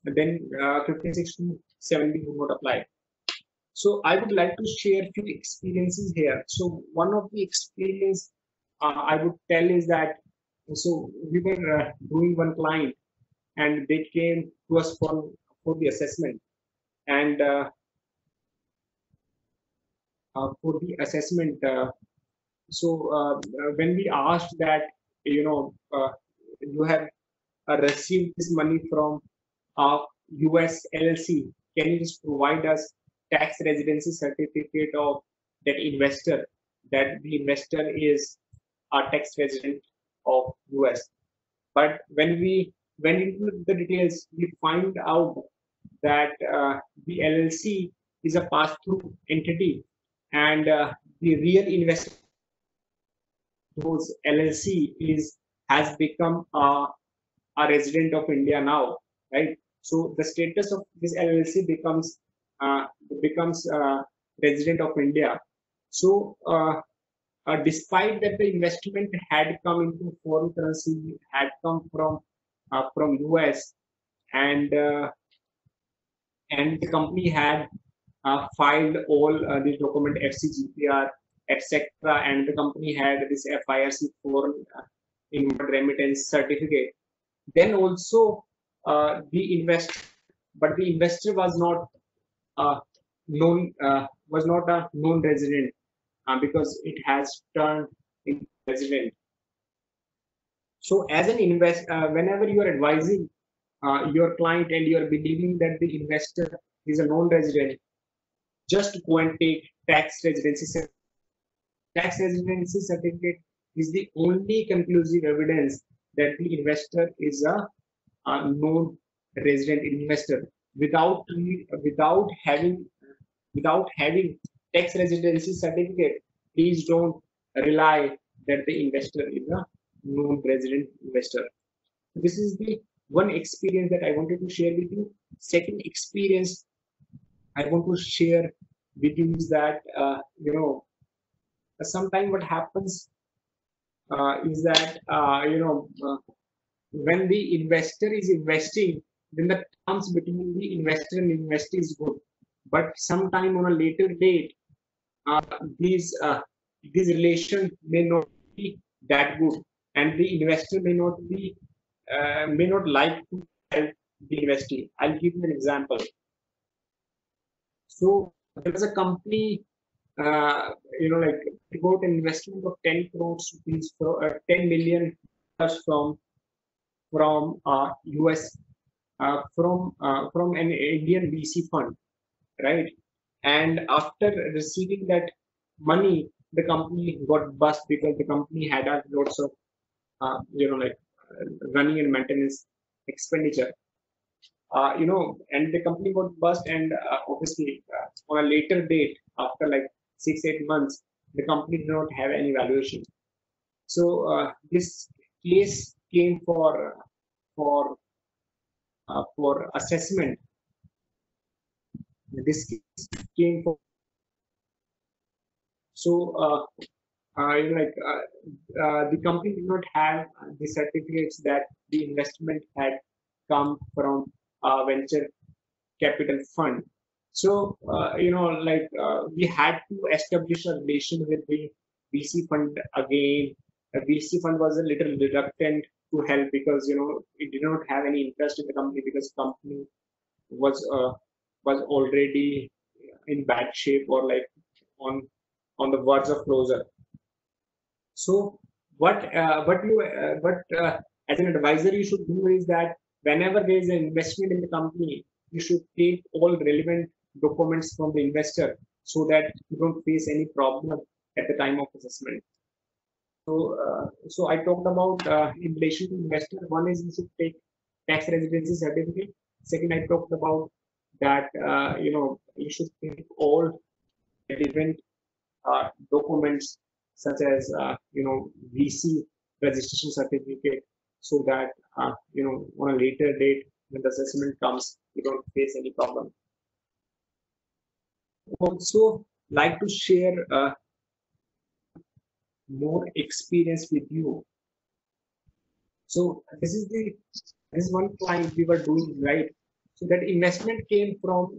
5627B will not apply. So I would like to share few experiences here. So one of the experience I would tell is that, so we were doing one client, and they came to us for the assessment, and for the assessment. When we asked that, you have received this money from US LLC, can you just provide us tax residency certificate of that investor, that the investor is a tax resident of US? But when we went into the details, we find out that the LLC is a pass-through entity, and the real investor, those LLC, has become a resident of India now, right? So the status of this LLC becomes resident of India. So despite that the investment had come into foreign currency, had come from US, and the company had filed all the document, FCGPR, etc., and the company had this FIRC foreign inward remittance certificate. Then also the investor was not a known resident, because it has turned into resident. So as an investor, whenever you are advising your client and you are believing that the investor is a known resident, just go and take tax residency certificate. Tax residency certificate is the only conclusive evidence that the investor is a known resident investor. Without having tax residency certificate, please don't rely that the investor is a known resident investor. This is the one experience that I wanted to share with you. Second experience I want to share with you is that sometimes what happens is that when the investor is investing, then the terms between the investor and investee is good. But sometime on a later date, these relations may not be that good, and the investor may not like to help the investee. I'll give you an example. So there was a company, like they got an investment of 10 crores rupees, 10 million from US, from an Indian VC fund, right? And after receiving that money, the company got bust because the company had lots of running and maintenance expenditure. And the company got bust, and obviously on a later date, after like 6-8 months, the company did not have any valuation. So this case came for assessment. This case came for, so the company did not have the certificates that the investment had come from a venture capital fund. So we had to establish a relation with the VC fund again. The VC fund was a little reluctant to help because it did not have any interest in the company, because the company was already in bad shape, or like on the verge of closure. So what as an advisor you should do is that whenever there is an investment in the company, you should take all relevant documents from the investor so that you don't face any problem at the time of assessment. So I talked about in relation to investor. One is you should take tax residency certificate. Second, I talked about that you should take all relevant documents such as VC registration certificate, so that on a later date when the assessment comes, you don't face any problem. Also, like to share more experience with you. So this is one client we were doing, right. So that investment came from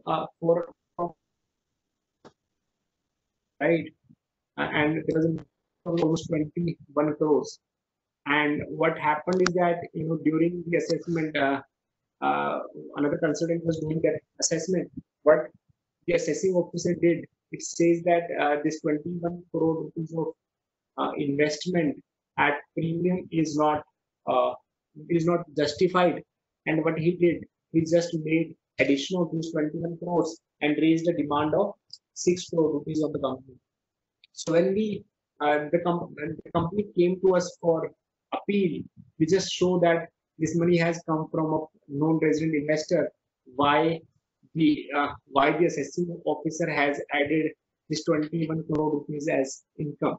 right, and there was almost 21 crores. And what happened is that during the assessment, another consultant was doing that assessment. What the assessing officer did, it says that this 21 crore rupees of investment at premium is not justified. And what he did, he just made addition of these 21 crores and raised a demand of 6 crore rupees of the company. So when the company came to us for appeal, we just show that this money has come from a non-resident investor. Why the assessing officer has added this 21 crore rupees as income?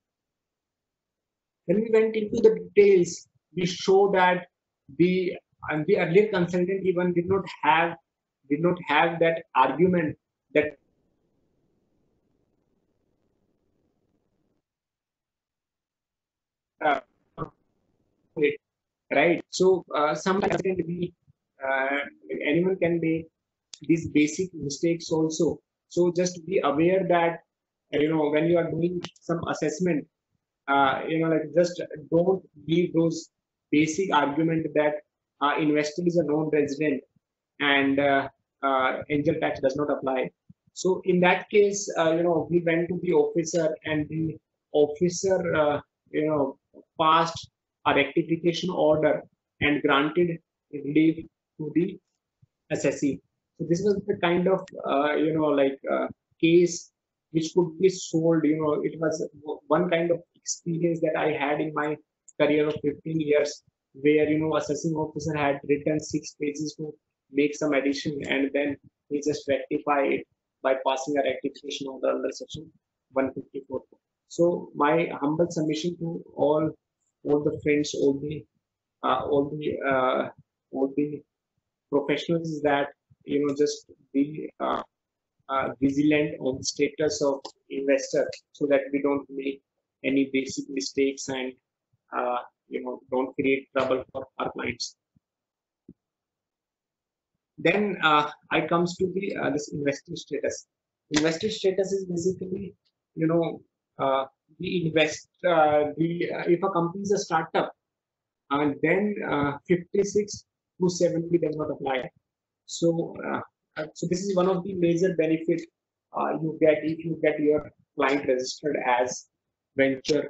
When we went into the details, we show that the earlier consultant even did not have that argument that right. So sometimes anyone can make these basic mistakes also. So just be aware that when you are doing some assessment, just don't give those basic argument that investor is a non-resident and angel tax does not apply. So in that case, we went to the officer, and the officer passed a rectification order and granted relief to the assessee. So this was the kind of case which could be sold. It was one kind of experience that I had in my career of 15 years, where assessing officer had written 6 pages to make some addition, and then he just rectify it by passing a rectification order under section 154. So my humble submission to all the friends, all the professionals is that just be vigilant on the status of investor, so that we don't make any basic mistakes and don't create trouble for our clients. Then I comes to the this investor status. Investor status is basically the if a company is a startup, and then 56 to 70 does not apply. So so this is one of the major benefits you get if you get your client registered as venture.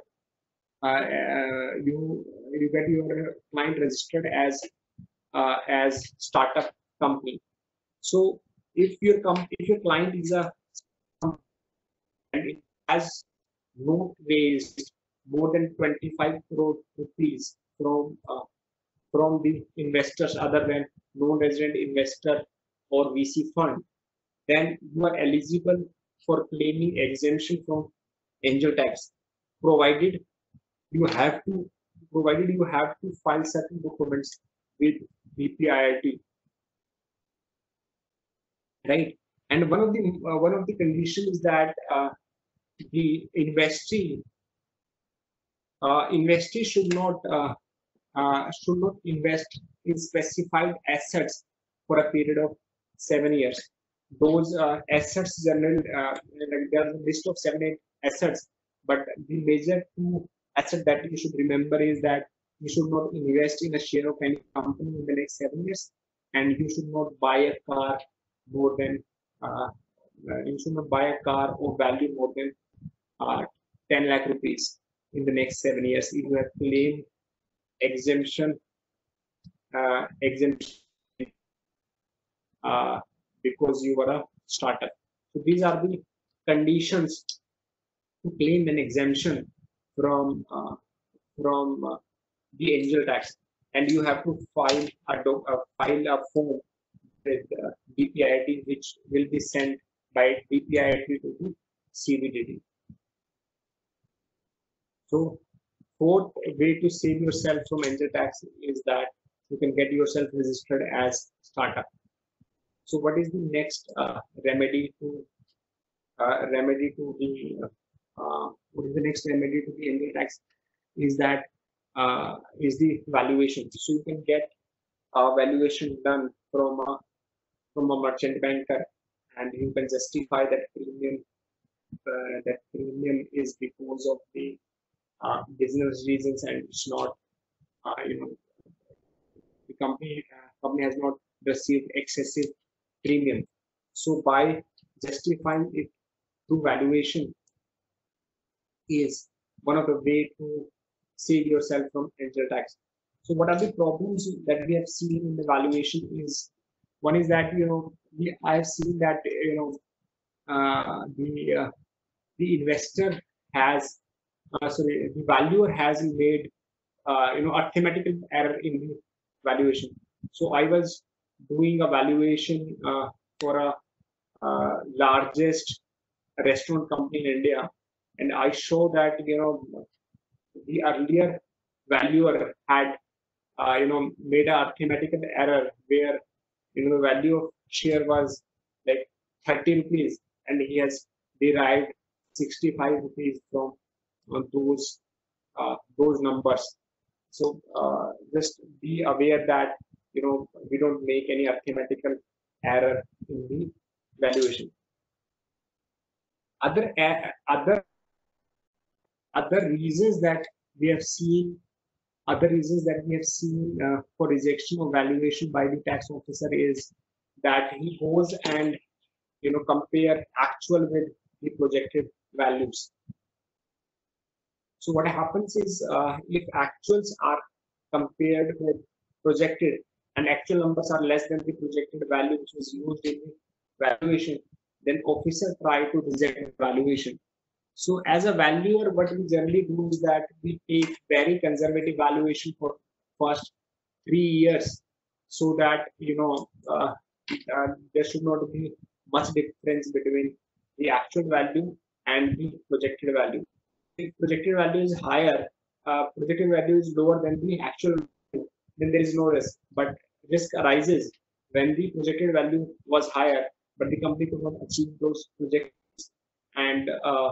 You get your client registered as startup company. So if your client is a and it has not raised more than 25 crore rupees from the investors other than non-resident investor or VC fund, then you are eligible for claiming exemption from angel tax, provided you have to file certain documents with BPIIT, right? And one of the conditions is that the investee should not invest in specified assets for a period of 7 years. Those assets generally there's a list of 7-8 assets, but the major 2 assets that you should remember is that you should not invest in a share of any company in the next 7 years, and you should not buy a car more than or value more than 10 lakh rupees in the next 7 years if you have claimed exemption because you were a startup. So these are the conditions to claim an exemption from the angel tax, and you have to file a form with BPIIT, which will be sent by BPIIT to the CVDD. So fourth way to save yourself from angel tax is that you can get yourself registered as startup. So what is the next remedy to the what is the next remedy to the angel tax? Is that is the valuation. So you can get a valuation done from a merchant banker, and you can justify that premium. That premium is because of the business reasons, and it's not the company has not received excessive premium. So by justifying it through valuation is one of the way to save yourself from angel tax. So what are the problems that we have seen in the valuation is, one is that I have seen that the investor has sorry, the valuer has made a thematical error in the valuation. So I was doing a valuation for a largest restaurant company in India, and I show that the earlier valuer had made a thematical error where the value of share was like 30 rupees, and he has derived 65 rupees from those numbers. So just be aware that we don't make any arithmetical error in the valuation. Other reasons that we have seen for rejection of valuation by the tax officer is that he goes and compare actual with the projected values. So what happens is if actuals are compared with projected and actual numbers are less than the projected value which was used in the valuation, then officer try to reject the valuation. So as a valuer, what we generally do is that we take very conservative valuation for first 3 years, so that there should not be much difference between the actual value and the projected value. If projected value is higher, projected value is lower than the actual value, then there is no risk. But risk arises when the projected value was higher, but the company could not achieve those projections, and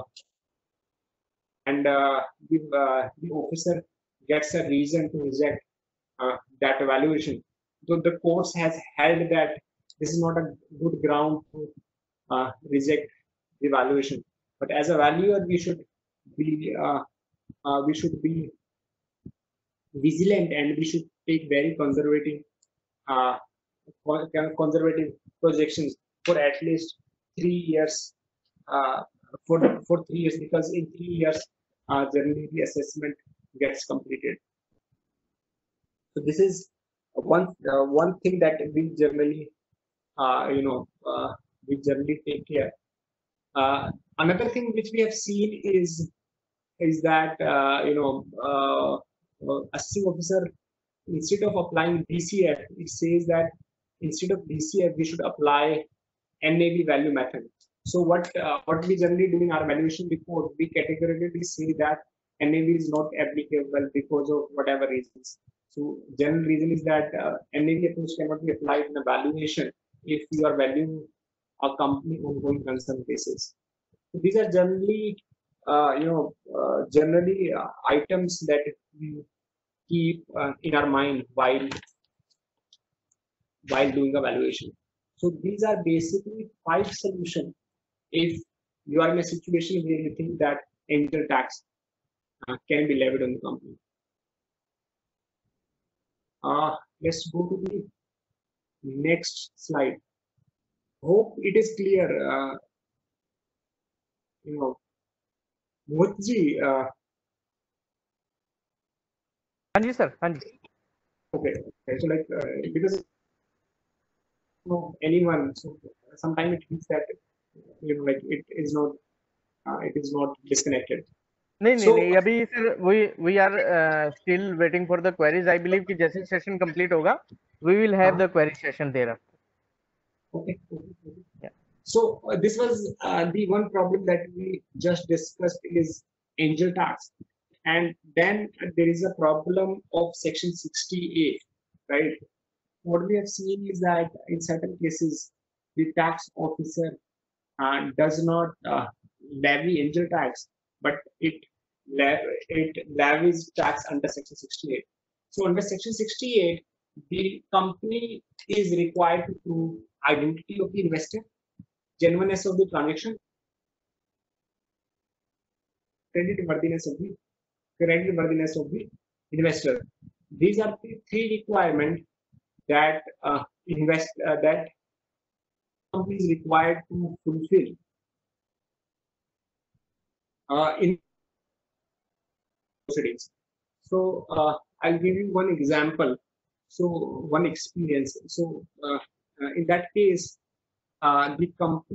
the officer gets a reason to reject that evaluation. So the courts has held that this is not a good ground to reject the valuation. But as a valuer, we should be vigilant, and we should take very uh, conservative projections for at least 3 years. For 3 years, because in 3 years generally the assessment gets completed. So this is one thing that we generally take care. Another thing which we have seen is that assessing officer, instead of applying DCF, it says that instead of DCF we should apply NAV value method. So what we generally do in our valuation report, we categorically say that NAV is not applicable because of whatever reasons. So general reason is that NAV approach cannot be applied in a valuation if you are valuing a company on going concern basis. So these are generally items that we keep in our mind while doing a valuation. So these are basically 5 solutions if you are in a situation where you think that angel tax can be levied on the company. Let's go to the next slide. Hope it is clear. Mohitji. Hanji sir, Hanji. Okay. So like because anyone, so sometimes it means that like it is not disconnected. नहीं अभी sir we are still waiting for the queries. I believe कि जैसे session complete होगा we will have the query session thereafter. Okay. Yeah. So this was the one problem that we just discussed is angel tax, and then there is a problem of Section 68, right? What we have seen is that in certain cases, the tax officer does not levy angel tax, but it levies tax under Section 68. So under Section 68, the company is required to prove identity of the investor, genuineness of the transaction, creditworthiness of the investor. These are the three requirements that that company is required to fulfill in proceedings. So I'll give you one example. So one experience. So in that case, the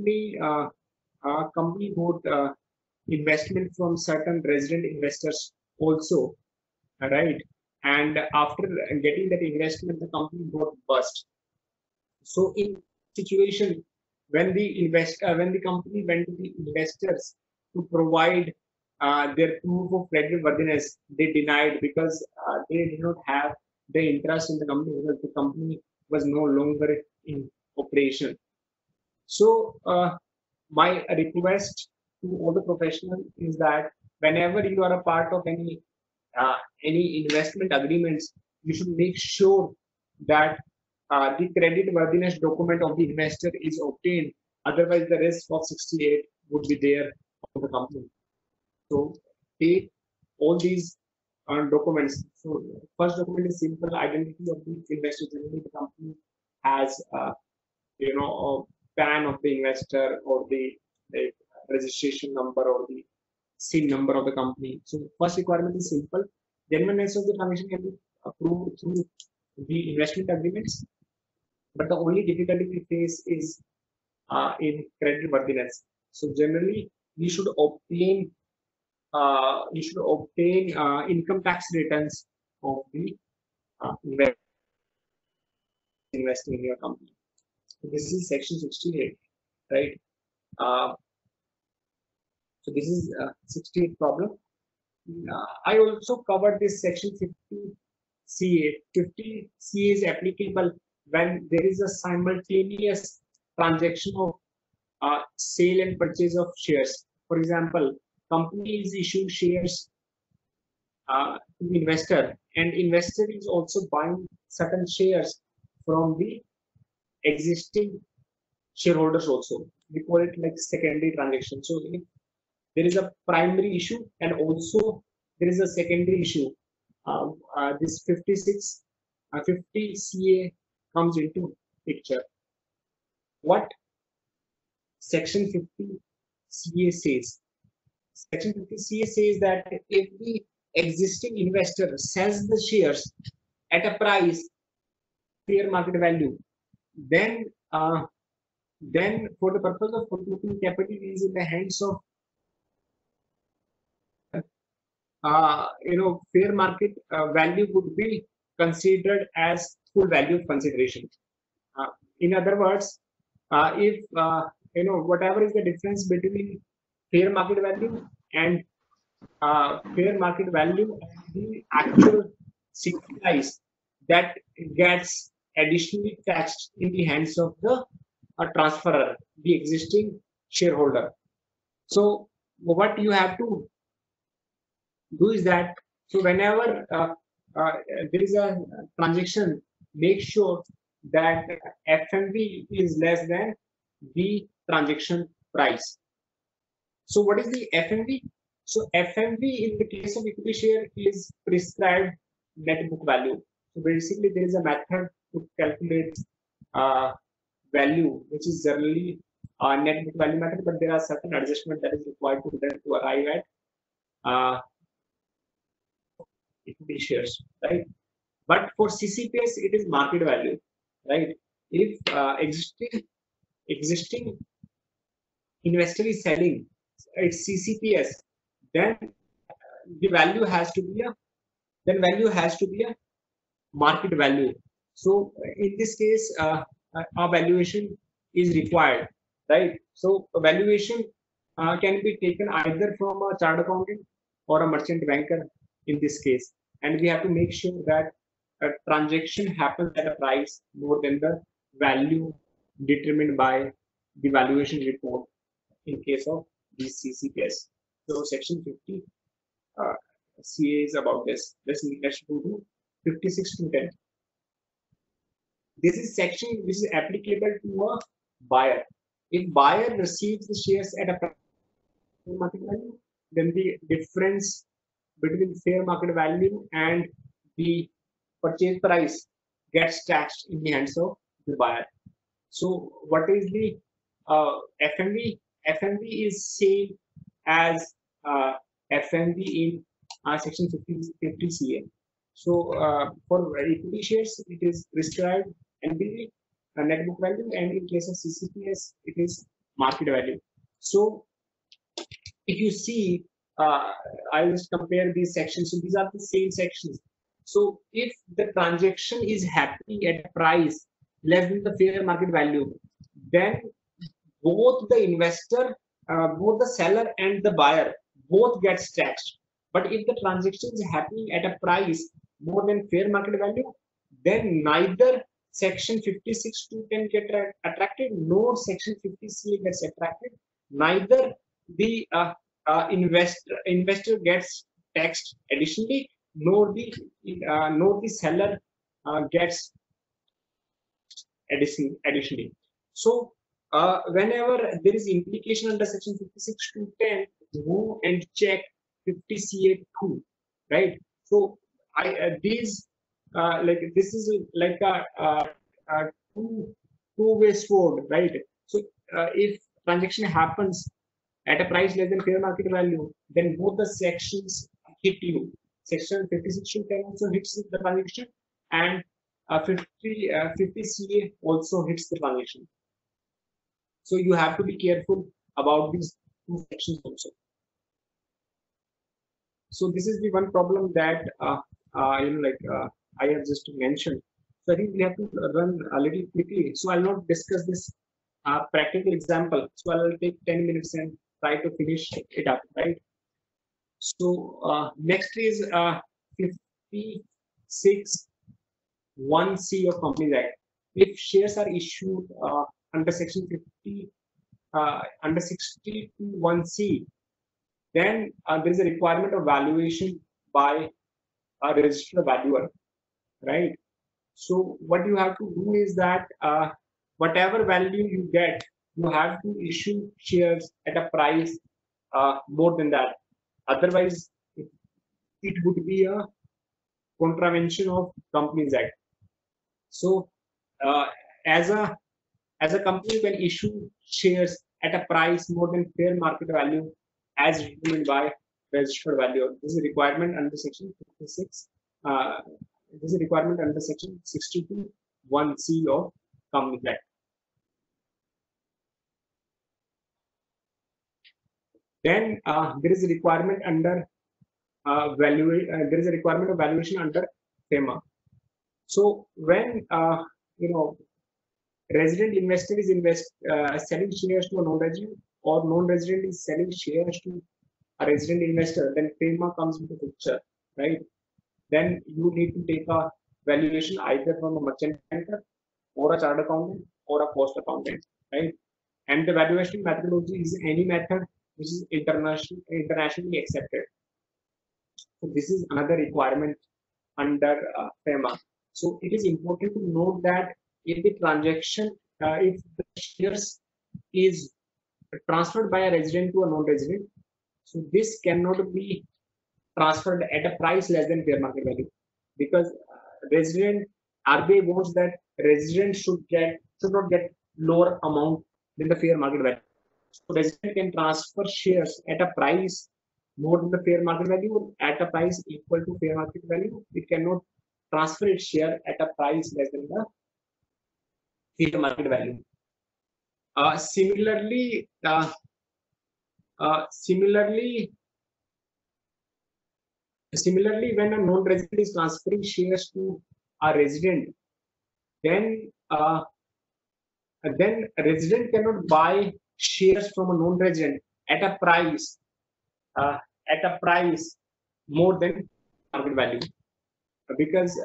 company bought investment from certain resident investors also, right? And after getting that investment, the company got bust. So in situation when the company went to the investors to provide their proof of creditworthiness, they denied because they did not have the interest in the company because the company was no longer in operation. So my request to all the professionals is that whenever you are a part of any investment agreements, you should make sure that the credit worthiness document of the investor is obtained. Otherwise, the risk of 68 would be there for the company. So take all these documents. So first document is simple identity of the investor. Generally, the company has a PAN of the investor or the registration number or the SIN number of the company. So first requirement is simple. Genuineness of the transaction can be approved through the investment agreements, but the only difficulty we face is in credit worthiness. So generally, you should obtain income tax returns of the investing in your company. So this is Section 68, right? So this is 68 problem. I also covered this Section 50 CA. 50 CA is applicable when there is a simultaneous transaction of sale and purchase of shares. For example, company is issuing shares to the investor, and investor is also buying certain shares from the existing shareholders also. We call it like secondary transaction. So there is a primary issue and also there is a secondary issue. This 50 CA comes into picture. What Section 50 CA says? Section 50 CA says that if the existing investor sells the shares at a price fair market value, then for the purpose of computing capital is in the hands of fair market value would be considered as full value of consideration. In other words, if whatever is the difference between fair market value and the actual security price, that gets additionally taxed in the hands of the transferor, the existing shareholder. So what you have to do is that, so whenever there is a transaction, make sure that FMV is less than the transaction price. So what is the FMV? So FMV in the case of equity share is prescribed net book value. So basically there is a method to calculate value, which is generally net book value method, but there are certain adjustments that is required to arrive at equity shares, right? But for CCPS, it is market value, right? If existing investor is selling its CCPS, then the value has to be a market value. So in this case, a valuation is required, right? So valuation can be taken either from a chartered accountant or a merchant banker in this case, and we have to make sure that a transaction happens at a price more than the value determined by the valuation report in case of the CCPS. So section 50 CA is about this. Let's go to 56 to 10. This is section which is applicable to a buyer. If buyer receives the shares at a market value, then the difference between fair market value and the purchase price gets taxed in the hands of the buyer. So what is the FMV? FMV is same as FMV in section 50 CA. So for equity shares, it is prescribed NBV, net book value, and in case of CCPS, it is market value. So if you see, I'll just compare these sections. So these are the same sections. So if the transaction is happening at a price less than the fair market value, then both the investor, both the seller and the buyer, both gets taxed. But if the transaction is happening at a price more than fair market value, then neither section 56 to 10 get attracted, nor section 50 CA gets attracted. Neither the investor gets taxed additionally, nor the seller gets additionally. So whenever there is implication under section 56 to 10, go and check 50 CA2, right? So these like this is like a two-way sword, right? So if transaction happens at a price less than fair market value, then both the sections hit you. Section 56 to 10 also hits the transaction, and 50 CA also hits the transaction. So you have to be careful about these two sections also. So this is the one problem that I have just mentioned. So I think we have to run a little quickly. So I'll not discuss this practical example. So I'll take 10 minutes and try to finish it up, right? So next is 56 1C of Companies Act. If shares are issued under section 50 under 61C, then there is a requirement of valuation by a registered valuer, right? So what you have to do is that whatever value you get, you have to issue shares at a price more than that. Otherwise, it would be a contravention of Companies Act. So as a company, you can issue shares at a price more than fair market value as determined by registered valuer. This is a requirement under section 56. This is a requirement under section 62 1C of Companies Act. Then there is a requirement under there is a requirement of valuation under FEMA. So when resident investor is selling shares to a non-resident, or non-resident is selling shares to a resident investor, then FEMA comes into the picture, right? Then you need to take a valuation either from a merchant banker or a chartered accountant or a cost accountant, right? And the valuation methodology is any method which is internationally accepted. So this is another requirement under FEMA. So it is important to note that if the transaction, if the shares is transferred by a resident to a non-resident, so this cannot be transferred at a price less than fair market value, because RBI wants that residents should not get lower amount than the fair market value. So resident can transfer shares at a price more than the fair market value, or at a price equal to fair market value. It cannot transfer its share at a price less than the fair market value. Similarly, when a non-resident is transferring shares to a resident, then then a resident cannot buy shares from a non-resident at a price more than market value, because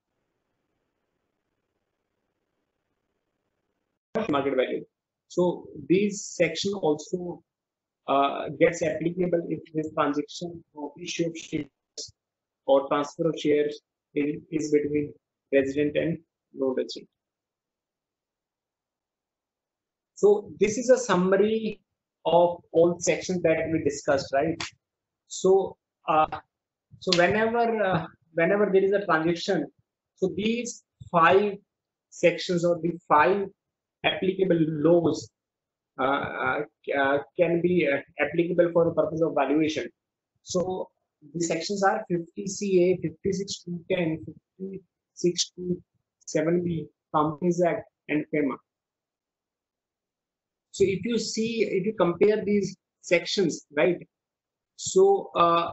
market value. So these section also gets applicable if this transaction of issue of shares or transfer of shares is between resident and non-resident. So this is a summary of all sections that we discussed, right? So whenever there is a transaction, so these 5 sections or the 5 applicable laws can be applicable for the purpose of valuation. So the sections are 50CA, 56(2)(10), 56(2)(7)(b, Companies Act, and FEMA. So if you compare these sections, right? So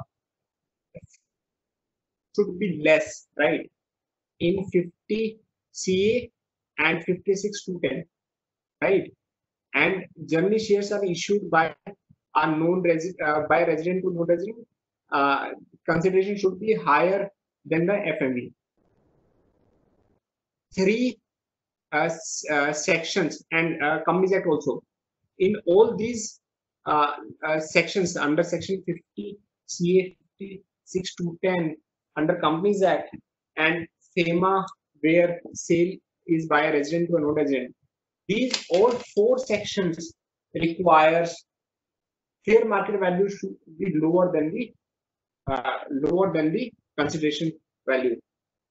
should be less, right? In 50CA and 56(2)(10), right? And generally shares are issued by a by resident to non-resident. Consideration should be higher than the FMV. 3 sections and Companies Act also. In all these sections under section 50CA, 56(2)(10), under Companies Act, and FEMA, where sale is by a resident to a non-resident, these all 4 sections requires fair market value should be lower than the consideration value.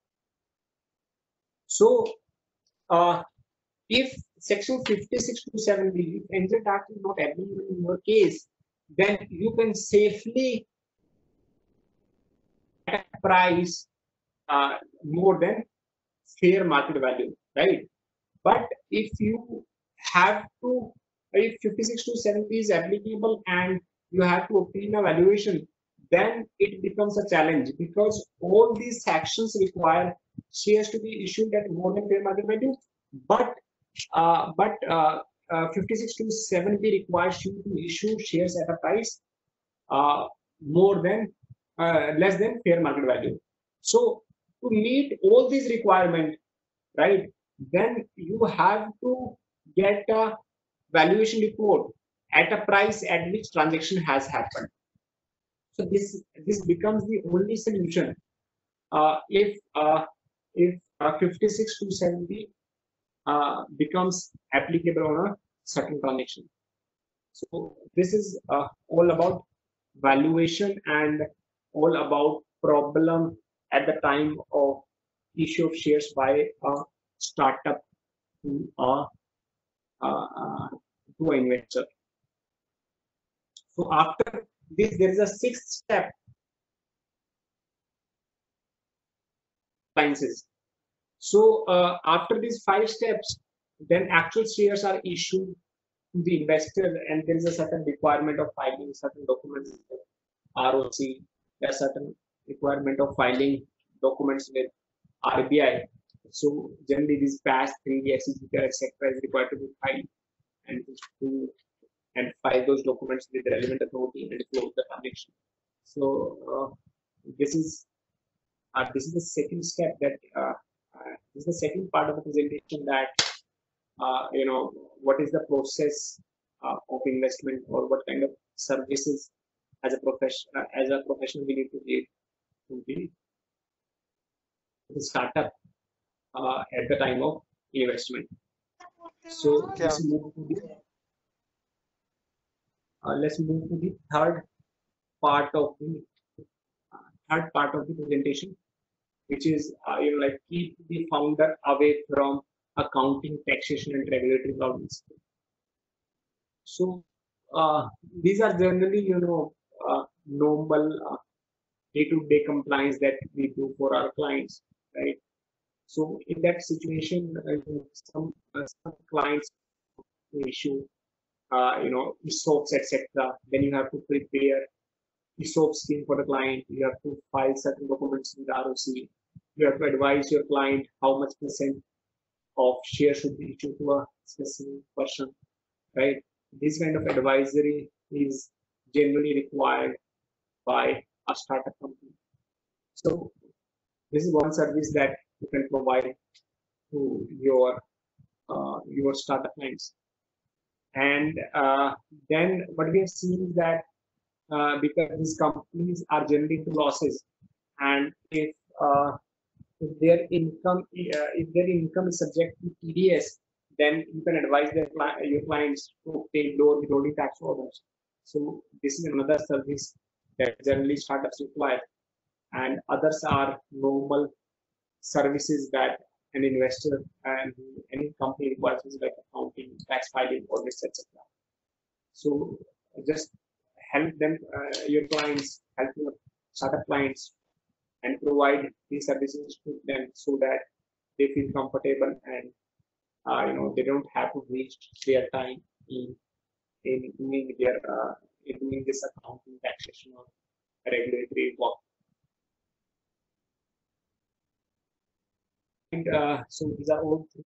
So if section 56(2)(7)(b), if NZ Act is not applicable in your case, then you can safely at a price more than fair market value, right? But if you have to, if 56(2)(7)(b) is applicable and you have to obtain a valuation, then it becomes a challenge, because all these sections require shares to be issued at more than fair market value. But 56(2)(7)(b) requires you to issue shares at a price less than fair market value. So to meet all these requirements, right, then you have to get a valuation report at a price at which transaction has happened. So this becomes the only solution if 56(2)(7)(b becomes applicable on a certain transaction. So this is all about valuation and all about problem at the time of issue of shares by a startup to an investor. So after this, there is a 6th step. So after these 5 steps, then actual shares are issued to the investor, and there is a certain requirement of filing certain documents with ROC. There are certain requirement of filing documents with RBI. So generally, these PAS, 3D, etc. is required to be filed and file those documents with the relevant authority and close the transaction. So this is the second step that this is the second part of the presentation, that what is the process of investment, or what kind of services as a professional we need to give to the startup at the time of investment. So let's move to the third part of the presentation, which is keep the founder away from accounting, taxation, and regulatory problems. So these are generally normal day-to-day compliance that we do for our clients, right? So in that situation, some clients issue ESOPs, etc. Then you have to prepare ESOP scheme for the client. You have to file certain documents with ROC. You have to advise your client how much % of shares should be issued to a specific person, right? This kind of advisory is generally required by a startup company. So this is one service that you can provide to your startup clients. And then what we have seen is that because these companies are generating losses, and if their income is subject to TDS, then you can advise your clients to obtain lower withholding tax orders. So this is another service that generally startups require, and others are normal services that an investor and any company requires, like accounting, tax filing, audits, etc. So just help them, your clients, help your startup clients, and provide these services to them so that they feel comfortable, and they don't have to waste their time in doing in doing this accounting, taxation, or regulatory work. And so these are all